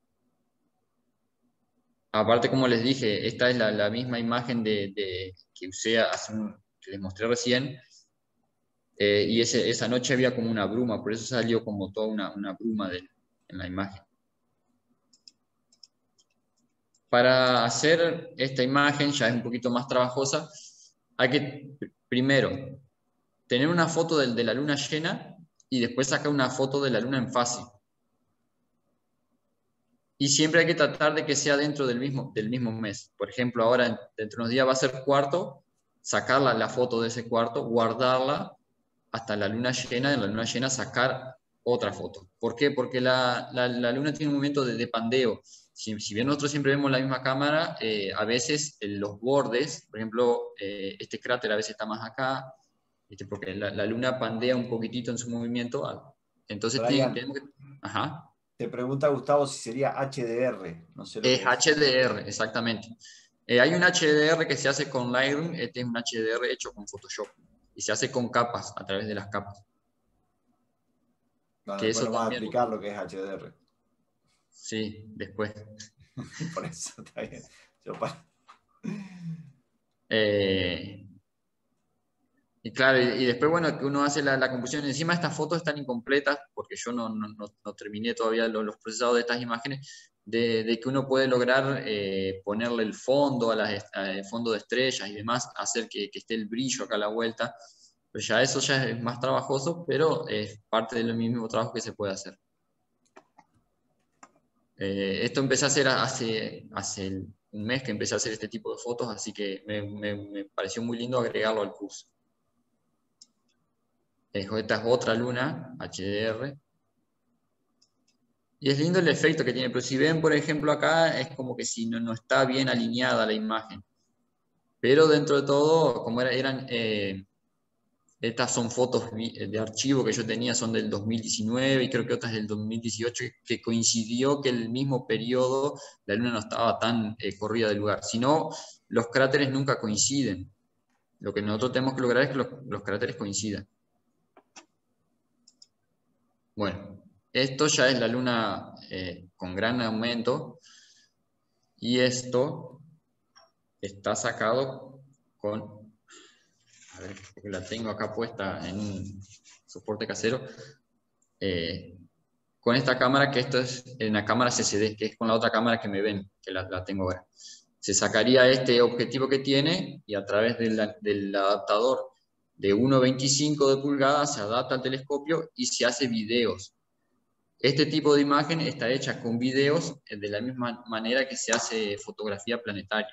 Aparte, como les dije, esta es la, la misma imagen de, de, que usé hace un, que les mostré recién. Eh, y ese, esa noche había como una bruma, por eso salió como toda una, una bruma de, en la imagen. Para hacer esta imagen, ya es un poquito más trabajosa, hay que primero tener una foto de, de la luna llena y después sacar una foto de la luna en fase. Y siempre hay que tratar de que sea dentro del mismo, del mismo mes. Por ejemplo, ahora dentro de unos días va a ser cuarto, sacar la, la foto de ese cuarto, guardarla hasta la luna llena, en la luna llena sacar otra foto. ¿Por qué? Porque la, la, la luna tiene un movimiento de, de pandeo. Si, si bien nosotros siempre vemos la misma cámara, eh, a veces eh, los bordes, por ejemplo, eh, este cráter a veces está más acá, ¿viste? Porque la, la luna pandea un poquitito en su movimiento. Entonces Brian, tenemos que... Ajá. Te pregunta Gustavo si sería H D R. No sé lo es que es. H D R, exactamente. Eh, hay un H D R que se hace con Lightroom, este es un H D R hecho con Photoshop. Y se hace con capas, a través de las capas. Bueno, que después eso nos vas a también... explicar lo que es H D R. Sí, después. Por eso está bien. Yo para... eh, y claro, y, y después, bueno, que uno hace la, la composición. Encima estas fotos están incompletas, porque yo no, no, no, no terminé todavía los, los procesados de estas imágenes, de, de que uno puede lograr eh, ponerle el fondo, a las, a fondo de estrellas y demás, hacer que, que esté el brillo acá a la vuelta. Pero ya eso ya es más trabajoso, pero es parte del mismo trabajo que se puede hacer. Eh, esto empecé a hacer hace, hace un mes que empecé a hacer este tipo de fotos, así que me, me, me pareció muy lindo agregarlo al curso. Esta es otra luna, H D R. Y es lindo el efecto que tiene, pero si ven, por ejemplo, acá es como que si no, no está bien alineada la imagen. Pero dentro de todo, como era, eran... Eh, estas son fotos de archivo que yo tenía, son del dos mil diecinueve y creo que otras del dos mil dieciocho, que coincidió que el mismo periodo la luna no estaba tan eh, corrida del lugar. Si no, los cráteres nunca coinciden. Lo que nosotros tenemos que lograr es que los, los cráteres coincidan. Bueno, esto ya es la luna eh, con gran aumento y esto está sacado con... A ver, porque la tengo acá puesta en un soporte casero, eh, con esta cámara, que esto es en la cámara C C D, que es con la otra cámara que me ven, que la, la tengo ahora. Se sacaría este objetivo que tiene y a través de la, del adaptador de uno punto veinticinco de pulgada se adapta al telescopio y se hace videos. Este tipo de imagen está hecha con videos de la misma manera que se hace fotografía planetaria.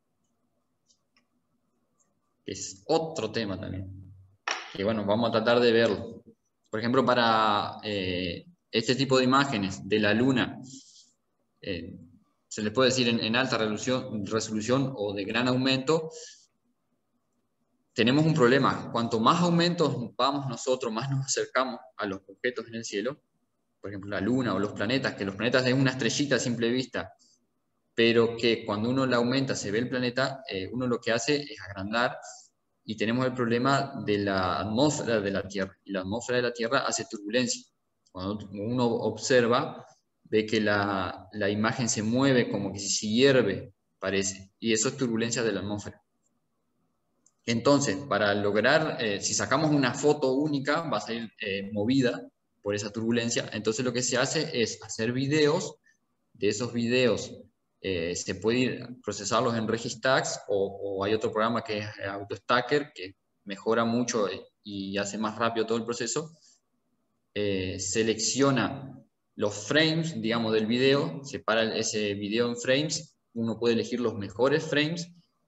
Es otro tema también, que bueno, vamos a tratar de verlo. Por ejemplo, para eh, este tipo de imágenes de la luna, eh, se les puede decir en, en alta resolución, resolución o de gran aumento, tenemos un problema. Cuanto más aumentos vamos nosotros, más nos acercamos a los objetos en el cielo, por ejemplo, la Luna o los planetas, que los planetas es una estrellita a simple vista, pero que cuando uno la aumenta se ve el planeta, eh, uno lo que hace es agrandar y tenemos el problema de la atmósfera de la Tierra. Y la atmósfera de la Tierra hace turbulencia. Cuando uno observa, ve que la, la imagen se mueve como que si se hierve, parece. Y eso es turbulencia de la atmósfera. Entonces, para lograr, eh, si sacamos una foto única, va a salir eh, movida por esa turbulencia. Entonces lo que se hace es hacer videos. De esos videos eh, se puede ir procesarlos en Registax, o, o hay otro programa que es AutoStacker, que mejora mucho y hace más rápido todo el proceso. Eh, selecciona los frames, digamos, del video, separa ese video en frames, uno puede elegir los mejores frames,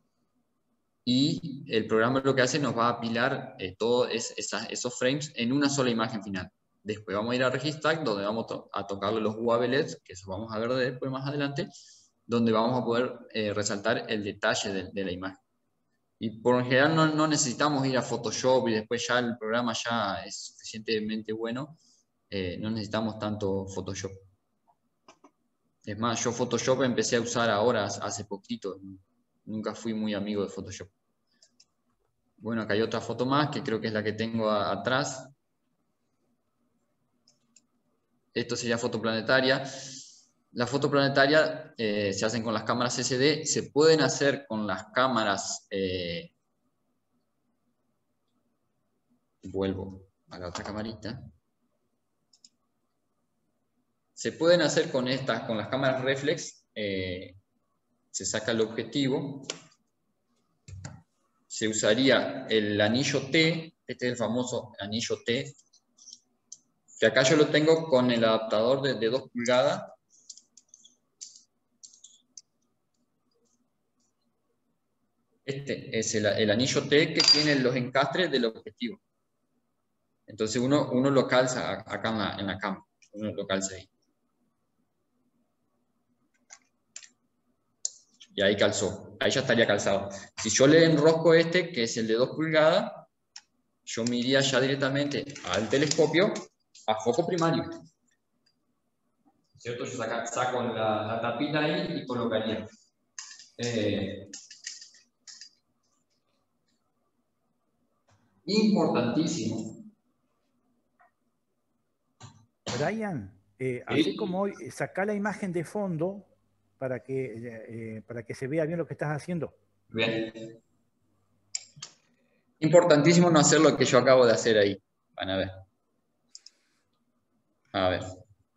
y el programa lo que hace nos va a apilar eh, todos es, esos frames en una sola imagen final. Después vamos a ir a Registack, donde vamos to a tocarle los U A V L E Ds, que eso vamos a ver después más adelante, donde vamos a poder eh, resaltar el detalle de, de la imagen. Y por lo general no, no necesitamos ir a Photoshop y después ya el programa ya es suficientemente bueno, eh, no necesitamos tanto Photoshop. Es más, yo Photoshop empecé a usar ahora, hace poquito, nunca fui muy amigo de Photoshop. Bueno, acá hay otra foto más, que creo que es la que tengo a, atrás. Esto sería foto planetaria. Las fotos planetarias eh, se hacen con las cámaras S D, se pueden hacer con las cámaras... Eh, vuelvo a la otra camarita. Se pueden hacer con estas, con las cámaras reflex. Eh, se saca el objetivo. Se usaría el anillo T, este es el famoso anillo T, que acá yo lo tengo con el adaptador de, de dos pulgadas. Este es el, el anillo T que tiene los encastres del objetivo. Entonces uno, uno lo calza acá en la, en la cámara, uno lo calza ahí. Y ahí calzó, ahí ya estaría calzado. Si yo le enrosco este, que es el de dos pulgadas, yo me iría ya directamente al telescopio, a foco primario. ¿Cierto? Yo saca, saco la, la tapita ahí y colocaría. Eh, importantísimo. Brian, eh, ¿Sí? así como hoy, saca la imagen de fondo para que, eh, para que se vea bien lo que estás haciendo. Bien. Importantísimo no hacer lo que yo acabo de hacer ahí. Van a ver. A ver.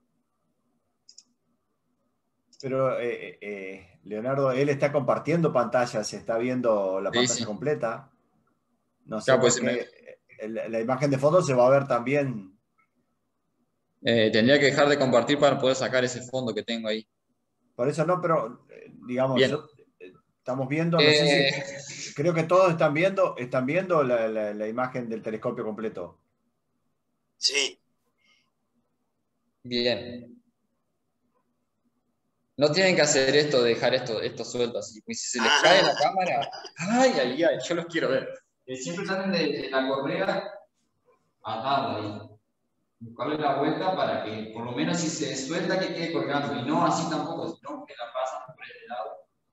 Pero, eh, eh, Leonardo, él está compartiendo pantalla, se está viendo la Sí, pantalla sí. completa. No sé Ya, pues, por qué. La, la imagen de fondo se va a ver también. Eh, tendría que dejar de compartir para poder sacar ese fondo que tengo ahí. Por eso no, pero eh, digamos, Bien. yo, eh, estamos viendo, no Eh, sé si, creo que todos están viendo, están viendo la, la, la imagen del telescopio completo. Sí. Bien. No tienen que hacer esto, dejar esto, esto suelto así. Y si se les cae la cámara, ay, ay, ay, yo los quiero ver. Eh, siempre traten de, de la correa atarla ahí. Buscarle la vuelta para que, por lo menos si se suelta, que quede colgando. Y no así tampoco, sino que la pasan por este lado.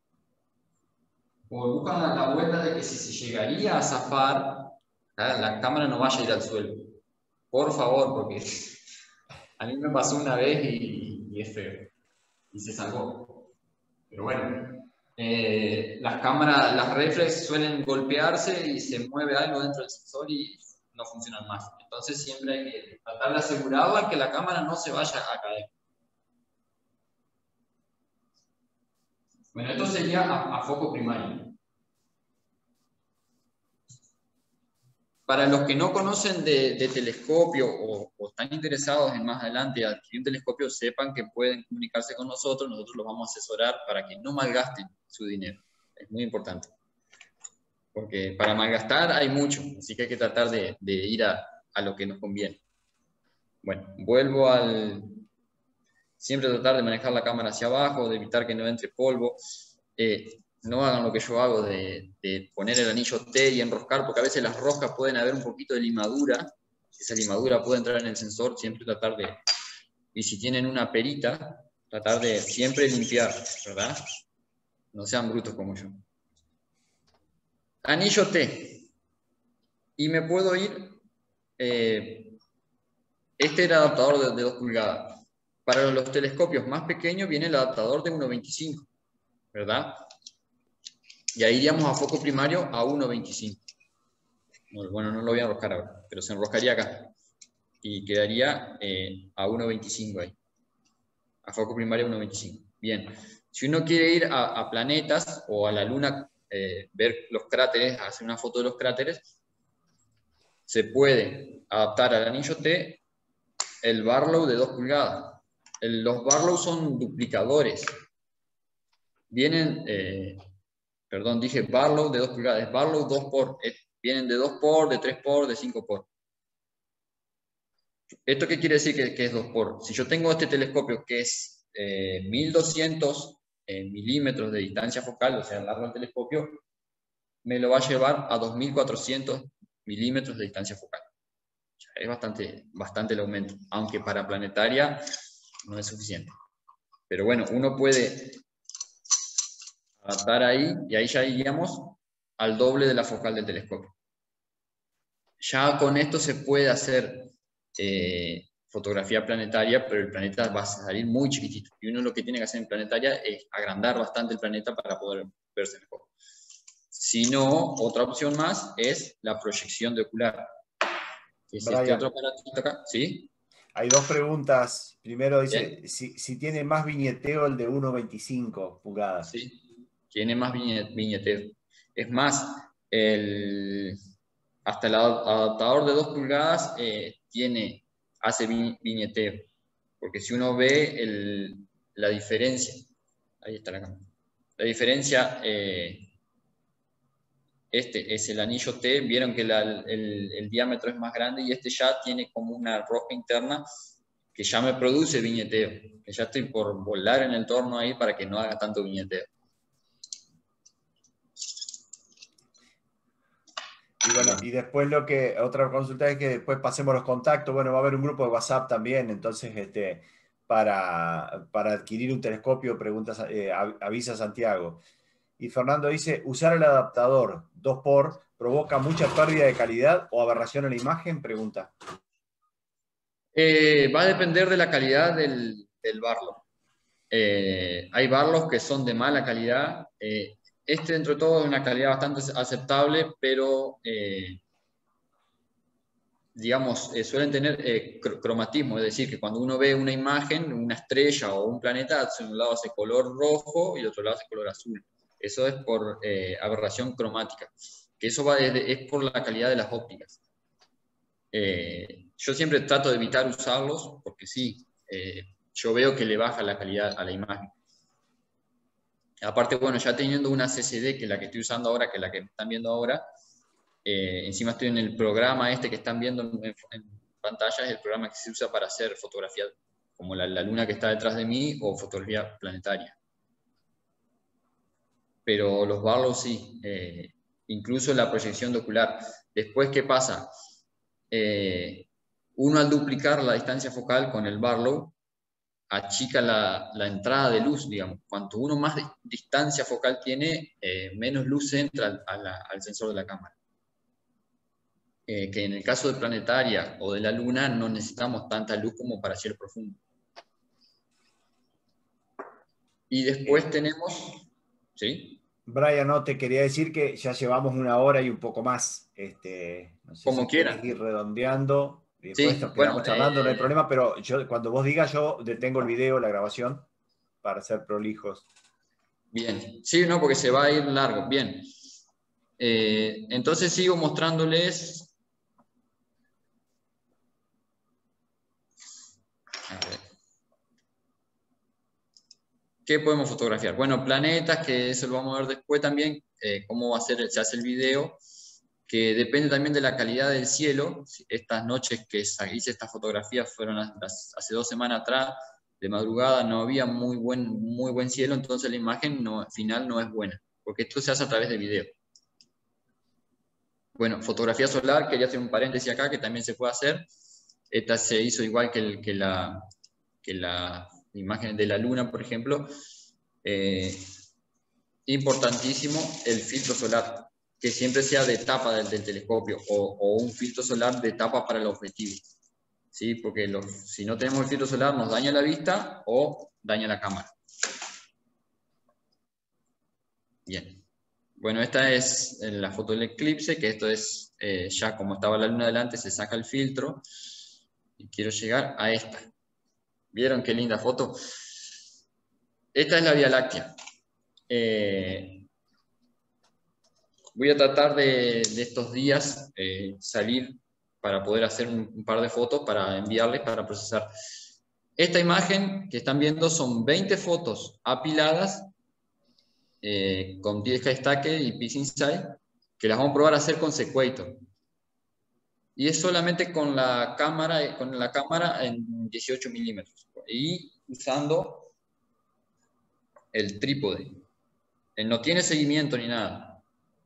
O buscan la, la vuelta de que si se llegaría a zafar, la, la cámara no vaya a ir al suelo. Por favor, porque a mí me pasó una vez y, y es feo. Y se salvó. Pero bueno, eh, las cámaras, las reflex suelen golpearse y se mueve algo dentro del sensor y no funcionan más. Entonces siempre hay que tratar de asegurarla que la cámara no se vaya a caer. Bueno, esto sería a, a foco primario. Para los que no conocen de, de telescopio o, o están interesados en más adelante adquirir un telescopio, sepan que pueden comunicarse con nosotros, nosotros los vamos a asesorar para que no malgasten su dinero. Es muy importante. Porque para malgastar hay mucho, así que hay que tratar de, de ir a, a lo que nos conviene. Bueno, vuelvo al... Siempre tratar de manejar la cámara hacia abajo, de evitar que no entre polvo. Eh, no hagan lo que yo hago de, de poner el anillo T y enroscar, porque a veces las roscas pueden haber un poquito de limadura. Esa limadura puede entrar en el sensor, siempre tratar de, y si tienen una perita, tratar de siempre limpiar, ¿verdad? No sean brutos como yo. Anillo T. Y me puedo ir... Eh, este era el adaptador de, de dos pulgadas. Para los telescopios más pequeños viene el adaptador de uno punto veinticinco, ¿verdad? Y ahí iríamos a foco primario a uno punto veinticinco. Bueno, no lo voy a enroscar ahora, pero se enroscaría acá. Y quedaría eh, a uno punto veinticinco ahí. A foco primario uno punto veinticinco. Bien. Si uno quiere ir a, a planetas o a la Luna, eh, ver los cráteres, hacer una foto de los cráteres, se puede adaptar al anillo T el Barlow de dos pulgadas. El, los Barlow son duplicadores. Vienen, eh, perdón, dije Barlow de dos pulgadas. Barlow dos por. Eh, vienen de dos por, de tres por, de cinco por. ¿Esto qué quiere decir que, que es dos por? Si yo tengo este telescopio que es eh, mil doscientos eh, milímetros de distancia focal, o sea, el largo del telescopio, me lo va a llevar a dos mil cuatrocientos milímetros de distancia focal. Es bastante, bastante el aumento, aunque para planetaria no es suficiente. Pero bueno, uno puede adaptar ahí, y ahí ya iríamos al doble de la focal del telescopio. Ya con esto se puede hacer eh, fotografía planetaria, pero el planeta va a salir muy chiquitito. Y uno lo que tiene que hacer en planetaria es agrandar bastante el planeta para poder verse mejor. Si no, otra opción más es la proyección de ocular. ¿Es este otro aparatito acá? ¿Sí? Hay dos preguntas. Primero dice, si, si tiene más viñeteo el de uno punto veinticinco pulgadas. Sí, tiene más viñeteo. Es más, el, hasta el adaptador de dos pulgadas eh, tiene, hace viñeteo. Porque si uno ve el, la diferencia, ahí está la cámara, la diferencia... Eh, este es el anillo T, vieron que la, el, el diámetro es más grande y este ya tiene como una roja interna que ya me produce viñeteo, que ya estoy por volar en el torno ahí para que no haga tanto viñeteo. Y bueno, y después lo que, otra consulta es que después pasemos los contactos, bueno, va a haber un grupo de WhatsApp también, entonces este, para, para adquirir un telescopio, preguntas, eh, avisa Santiago. Y Fernando dice, ¿usar el adaptador dos por provoca mucha pérdida de calidad o aberración en la imagen? Pregunta. Eh, va a depender de la calidad del, del Barlow. Eh, hay Barlows que son de mala calidad. Eh, este, dentro de todo, es una calidad bastante aceptable, pero, eh, digamos, eh, suelen tener eh, cromatismo. Es decir, que cuando uno ve una imagen, una estrella o un planeta, de un lado hace color rojo y de otro lado hace color azul. Eso es por eh, aberración cromática, que eso va desde, es por la calidad de las ópticas. Eh, yo siempre trato de evitar usarlos, porque sí, eh, yo veo que le baja la calidad a la imagen. Aparte, bueno, ya teniendo una C C D, que es la que estoy usando ahora, que es la que están viendo ahora, eh, encima estoy en el programa este que están viendo en, en pantalla, es el programa que se usa para hacer fotografía, como la, la luna que está detrás de mí, o fotografía planetaria. Pero los Barlow sí, eh, incluso la proyección de ocular. Después, ¿qué pasa? Eh, uno al duplicar la distancia focal con el Barlow, achica la, la entrada de luz, digamos. Cuanto uno más di distancia focal tiene, eh, menos luz entra al, a la, al sensor de la cámara. Eh, que en el caso de planetaria o de la Luna no necesitamos tanta luz como para cielo profundo. Y después tenemos... ¿Sí? Brian, no, te quería decir que ya llevamos una hora y un poco más. Este, no sé Como si quieran. querés ir redondeando. Y después Sí, nos quedamos bueno, charlando, eh, no hay problema, pero yo, cuando vos digas, yo detengo el video, la grabación, para ser prolijos. Bien, sí, no, porque se va a ir largo. Bien. Eh, entonces sigo mostrándoles... A ver. ¿Qué podemos fotografiar? Bueno, planetas, que eso lo vamos a ver después también, eh, cómo va a ser, se hace el video, que depende también de la calidad del cielo. Estas noches que hice estas fotografías fueron hace dos semanas atrás, de madrugada no había muy buen, muy buen cielo, entonces la imagen no, final no es buena, porque esto se hace a través de video. Bueno, fotografía solar, quería hacer un paréntesis acá, que también se puede hacer. Esta se hizo igual que, el, que, la, que las imágenes de la luna, por ejemplo, eh, importantísimo el filtro solar, que siempre sea de tapa del, del telescopio o, o un filtro solar de tapa para el objetivo, ¿sí? Porque los, si no tenemos el filtro solar nos daña la vista o daña la cámara. Bien. Bueno, esta es la foto del eclipse, que esto es eh, ya como estaba la luna delante, se saca el filtro. Y quiero llegar a esta. ¿Vieron qué linda foto? Esta es la Vía Láctea. Eh, voy a tratar de, de estos días eh, salir para poder hacer un, un par de fotos para enviarles para procesar. Esta imagen que están viendo son veinte fotos apiladas eh, con diez K Stacker y Peace Insight, que las vamos a probar a hacer con Sequator. Y es solamente con la cámara, con la cámara en dieciocho milímetros y usando el trípode. Él no tiene seguimiento ni nada.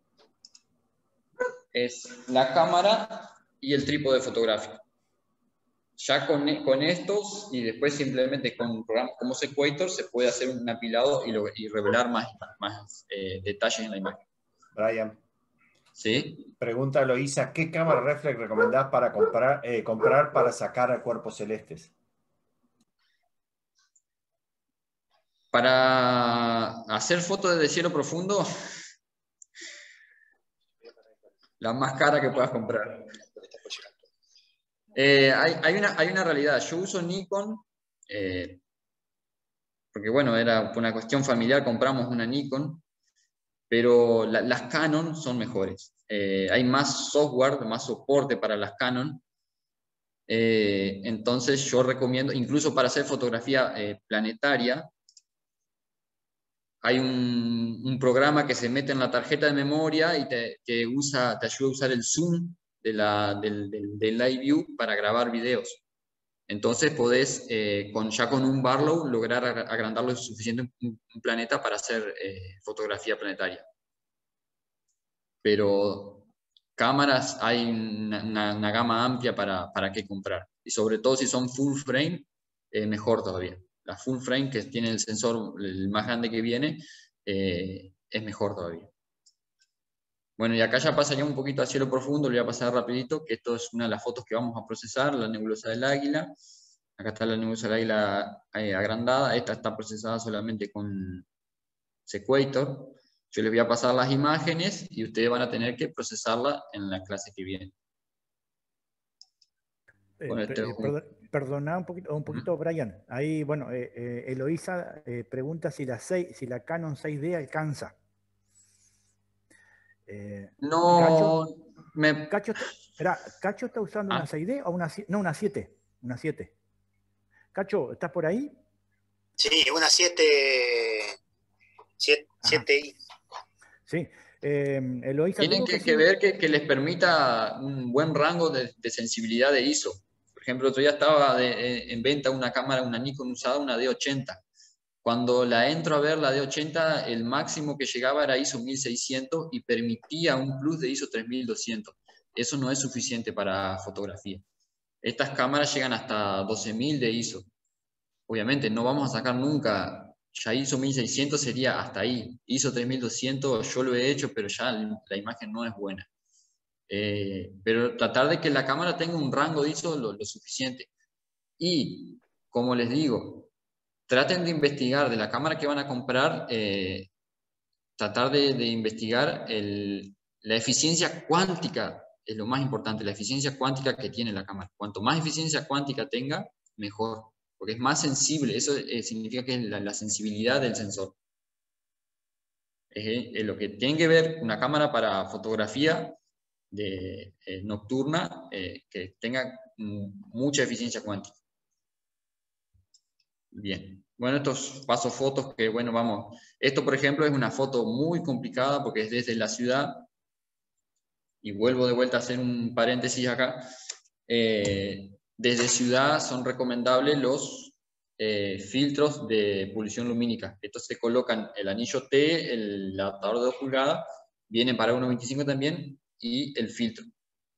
Es la cámara y el trípode fotográfico. Ya con, con estos y después simplemente con programas como Sequator se puede hacer un apilado y, lo, y revelar más, más eh, detalles en la imagen. Brian. ¿Sí? Pregunta Eloísa, ¿qué cámara reflex recomendás para comprar, eh, comprar para sacar a cuerpos celestes? Para hacer fotos desde cielo profundo, la más cara que puedas comprar. Eh, hay, hay, una, hay una realidad. Yo uso Nikon, eh, porque bueno, era por una cuestión familiar, compramos una Nikon, pero la, las Canon son mejores. Eh, hay más software, más soporte para las Canon. Eh, entonces yo recomiendo, incluso para hacer fotografía eh, planetaria, hay un, un programa que se mete en la tarjeta de memoria y te, te, usa, te ayuda a usar el zoom de la, del, del, del Live View para grabar videos. Entonces podés, eh, con, ya con un Barlow, lograr agrandarlo suficiente un, un planeta para hacer eh, fotografía planetaria. Pero cámaras hay una, una, una gama amplia para, para qué comprar. Y sobre todo si son full frame, eh, mejor todavía. La full frame, que tiene el sensor el más grande que viene, eh, es mejor todavía. Bueno, y acá ya pasaría un poquito a cielo profundo, lo voy a pasar rapidito, que esto es una de las fotos que vamos a procesar, la nebulosa del Águila. Acá está la nebulosa del Águila eh, agrandada, esta está procesada solamente con Sequator. Yo les voy a pasar las imágenes y ustedes van a tener que procesarla en la clase que viene. Eh, Bueno, este eh, un... perdona, perdona un poquito, un poquito uh-huh. Brian. Ahí, bueno, eh, eh, Eloísa eh, pregunta si la, seis, si la Canon seis D alcanza. Eh, no, Cacho, me... Cacho, espera, ¿Cacho está usando ah. una seis D o una, no, una siete? Una siete. Cacho, ¿estás por ahí? Sí, una siete i. Sí. Eh, Eloísa, Tienen que, que ver que, que les permita un buen rango de, de sensibilidad de I S O. Por ejemplo, otro día estaba de, en venta una cámara, una Nikon usada, una D ochenta. Cuando la entro a ver, la D ochenta, el máximo que llegaba era I S O mil seiscientos y permitía un plus de I S O tres mil doscientos. Eso no es suficiente para fotografía. Estas cámaras llegan hasta doce mil de I S O. Obviamente no vamos a sacar nunca... Ya I S O mil seiscientos sería hasta ahí. I S O tres mil doscientos yo lo he hecho, pero ya la imagen no es buena. Eh, pero tratar de que la cámara tenga un rango de I S O lo, lo suficiente. Y, como les digo, traten de investigar de la cámara que van a comprar, eh, tratar de, de investigar el, la eficiencia cuántica, es lo más importante, la eficiencia cuántica que tiene la cámara. Cuanto más eficiencia cuántica tenga, mejor. Porque es más sensible, eso eh, significa que es la, la sensibilidad del sensor. Es, es lo que tiene que ver una cámara para fotografía de, eh, nocturna eh, que tenga mucha eficiencia cuántica. Bien, bueno, estos pasos fotos que, bueno, vamos, esto por ejemplo es una foto muy complicada porque es desde la ciudad, y vuelvo de vuelta a hacer un paréntesis acá, eh, desde ciudad son recomendables los Eh, filtros de polución lumínica. Estos se colocan el anillo T, el adaptador de dos pulgadas, viene para uno punto veinticinco también, y el filtro.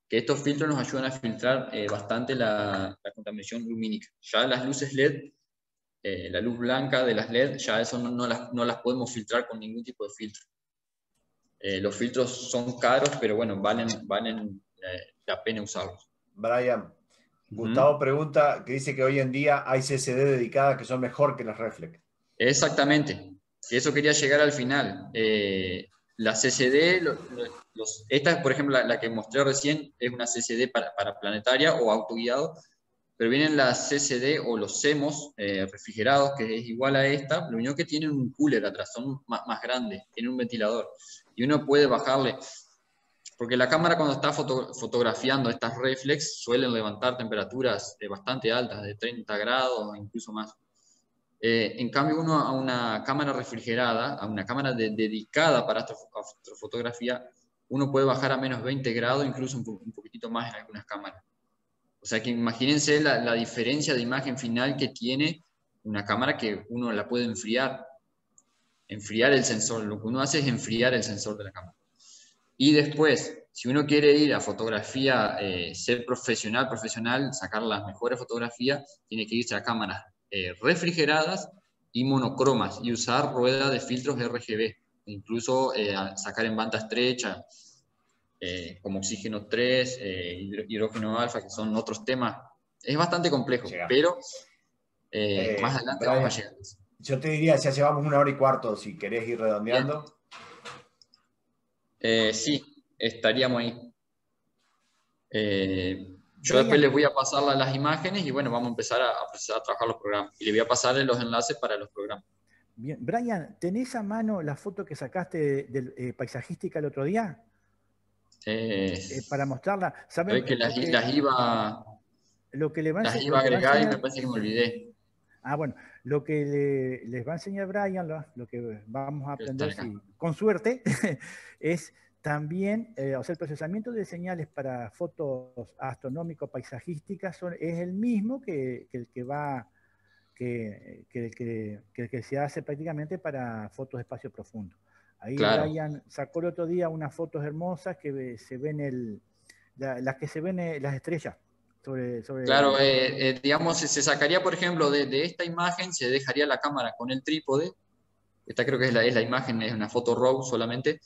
que estos filtros nos ayudan a filtrar eh, bastante la, la contaminación lumínica. Ya las luces L E D, eh, la luz blanca de las L E D, ya eso no, no, las, no las podemos filtrar con ningún tipo de filtro. Eh, los filtros son caros, pero bueno, valen, valen eh, la pena usarlos. Brian, Gustavo uh-huh. pregunta que dice que hoy en día hay C C D dedicadas que son mejor que las reflex. Exactamente, eso quería llegar al final. Eh, la C C D, los, los, esta por ejemplo la, la que mostré recién, es una C C D para, para planetaria o autoguiado, pero vienen las C C D o los CEMOS eh, refrigerados, que es igual a esta, lo único que tienen un cooler atrás, son más, más grandes, tienen un ventilador, y uno puede bajarle, porque la cámara cuando está foto, fotografiando estas reflex suelen levantar temperaturas eh, bastante altas, de treinta grados, incluso más. Eh, en cambio, uno a una cámara refrigerada, a una cámara de, dedicada para astrofotografía, uno puede bajar a menos veinte grados, incluso un, un poquitito más en algunas cámaras. O sea que imagínense la, la diferencia de imagen final que tiene una cámara que uno la puede enfriar. Enfriar el sensor, lo que uno hace es enfriar el sensor de la cámara. Y después, si uno quiere ir a fotografía, eh, ser profesional, profesional, sacar las mejores fotografías, tiene que irse a cámaras eh, refrigeradas y monocromas y usar ruedas de filtros R G B, incluso eh, sacar en banda estrecha, eh, como oxígeno tres, eh, hidrógeno alfa, que son otros temas. Es bastante complejo, Llega. pero eh, eh, más adelante Brian, vamos a llegar. Yo te diría, ya llevamos una hora y cuarto, si querés ir redondeando. Eh, sí, estaríamos ahí. Eh, yo después les voy a pasar la, las imágenes y bueno, vamos a empezar a, a, a trabajar los programas. Y les voy a pasar los enlaces para los programas. Bien. Brian, ¿tenés a mano la foto que sacaste de, de eh, paisajística el otro día? Eh, eh, para mostrarla. ¿Saben? Que las, Porque las iba, lo que le va a, las iba a agregar a enseñar, y me parece que me olvidé. Ah, bueno, lo que le, les va a enseñar Brian, lo, lo que vamos a aprender, si, con suerte, es también, eh, o sea, el procesamiento de señales para fotos astronómicos paisajísticas son, es el mismo que, que el que va, que, que, que, que, que se hace prácticamente para fotos de espacio profundo. Ahí claro. Brian sacó el otro día unas fotos hermosas que se ven, el, la, las que se ven eh, las estrellas. Sobre, sobre claro, eh, eh, digamos, se sacaría, por ejemplo, de, de esta imagen, se dejaría la cámara con el trípode. Esta creo que es la, es la imagen, es una foto RAW solamente.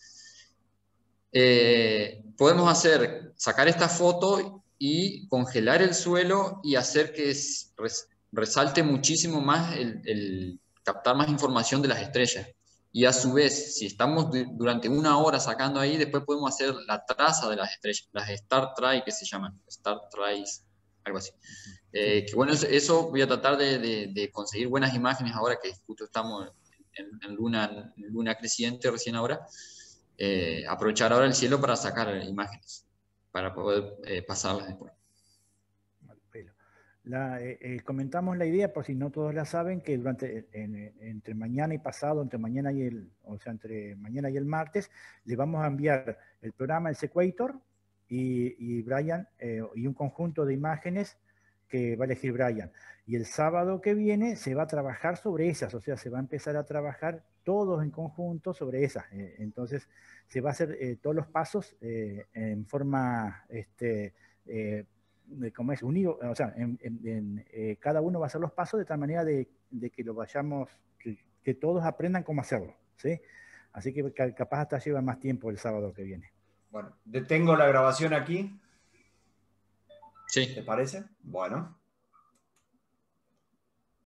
Eh, podemos hacer, sacar esta foto y congelar el suelo y hacer que res, resalte muchísimo más, el, el captar más información de las estrellas. Y a su vez, si estamos durante una hora sacando ahí, después podemos hacer la traza de las estrellas, las Star Try que se llaman, Star Tries, algo así. Eh, que bueno, eso voy a tratar de, de, de conseguir buenas imágenes ahora que justo estamos en, en, luna, en luna creciente recién ahora. Eh, aprovechar ahora el cielo para sacar imágenes, para poder eh, pasarlas después. La, eh, eh, comentamos la idea, por si no todos la saben, que durante en, en, entre mañana y pasado, entre mañana y el, o sea, entre mañana y el martes, le vamos a enviar el programa, el Sequator, y, y Brian, eh, y un conjunto de imágenes que va a elegir Brian. Y el sábado que viene se va a trabajar sobre esas, o sea, se va a empezar a trabajar todos en conjunto sobre esas. Eh, entonces, se va a hacer eh, todos los pasos eh, en forma, este, eh, como es, unido, o sea, en, en, en, eh, cada uno va a hacer los pasos de tal manera de, de que lo vayamos, que, que todos aprendan cómo hacerlo, ¿sí? Así que capaz hasta lleva más tiempo el sábado que viene. Bueno, detengo la grabación aquí. Sí. ¿Te parece? Bueno.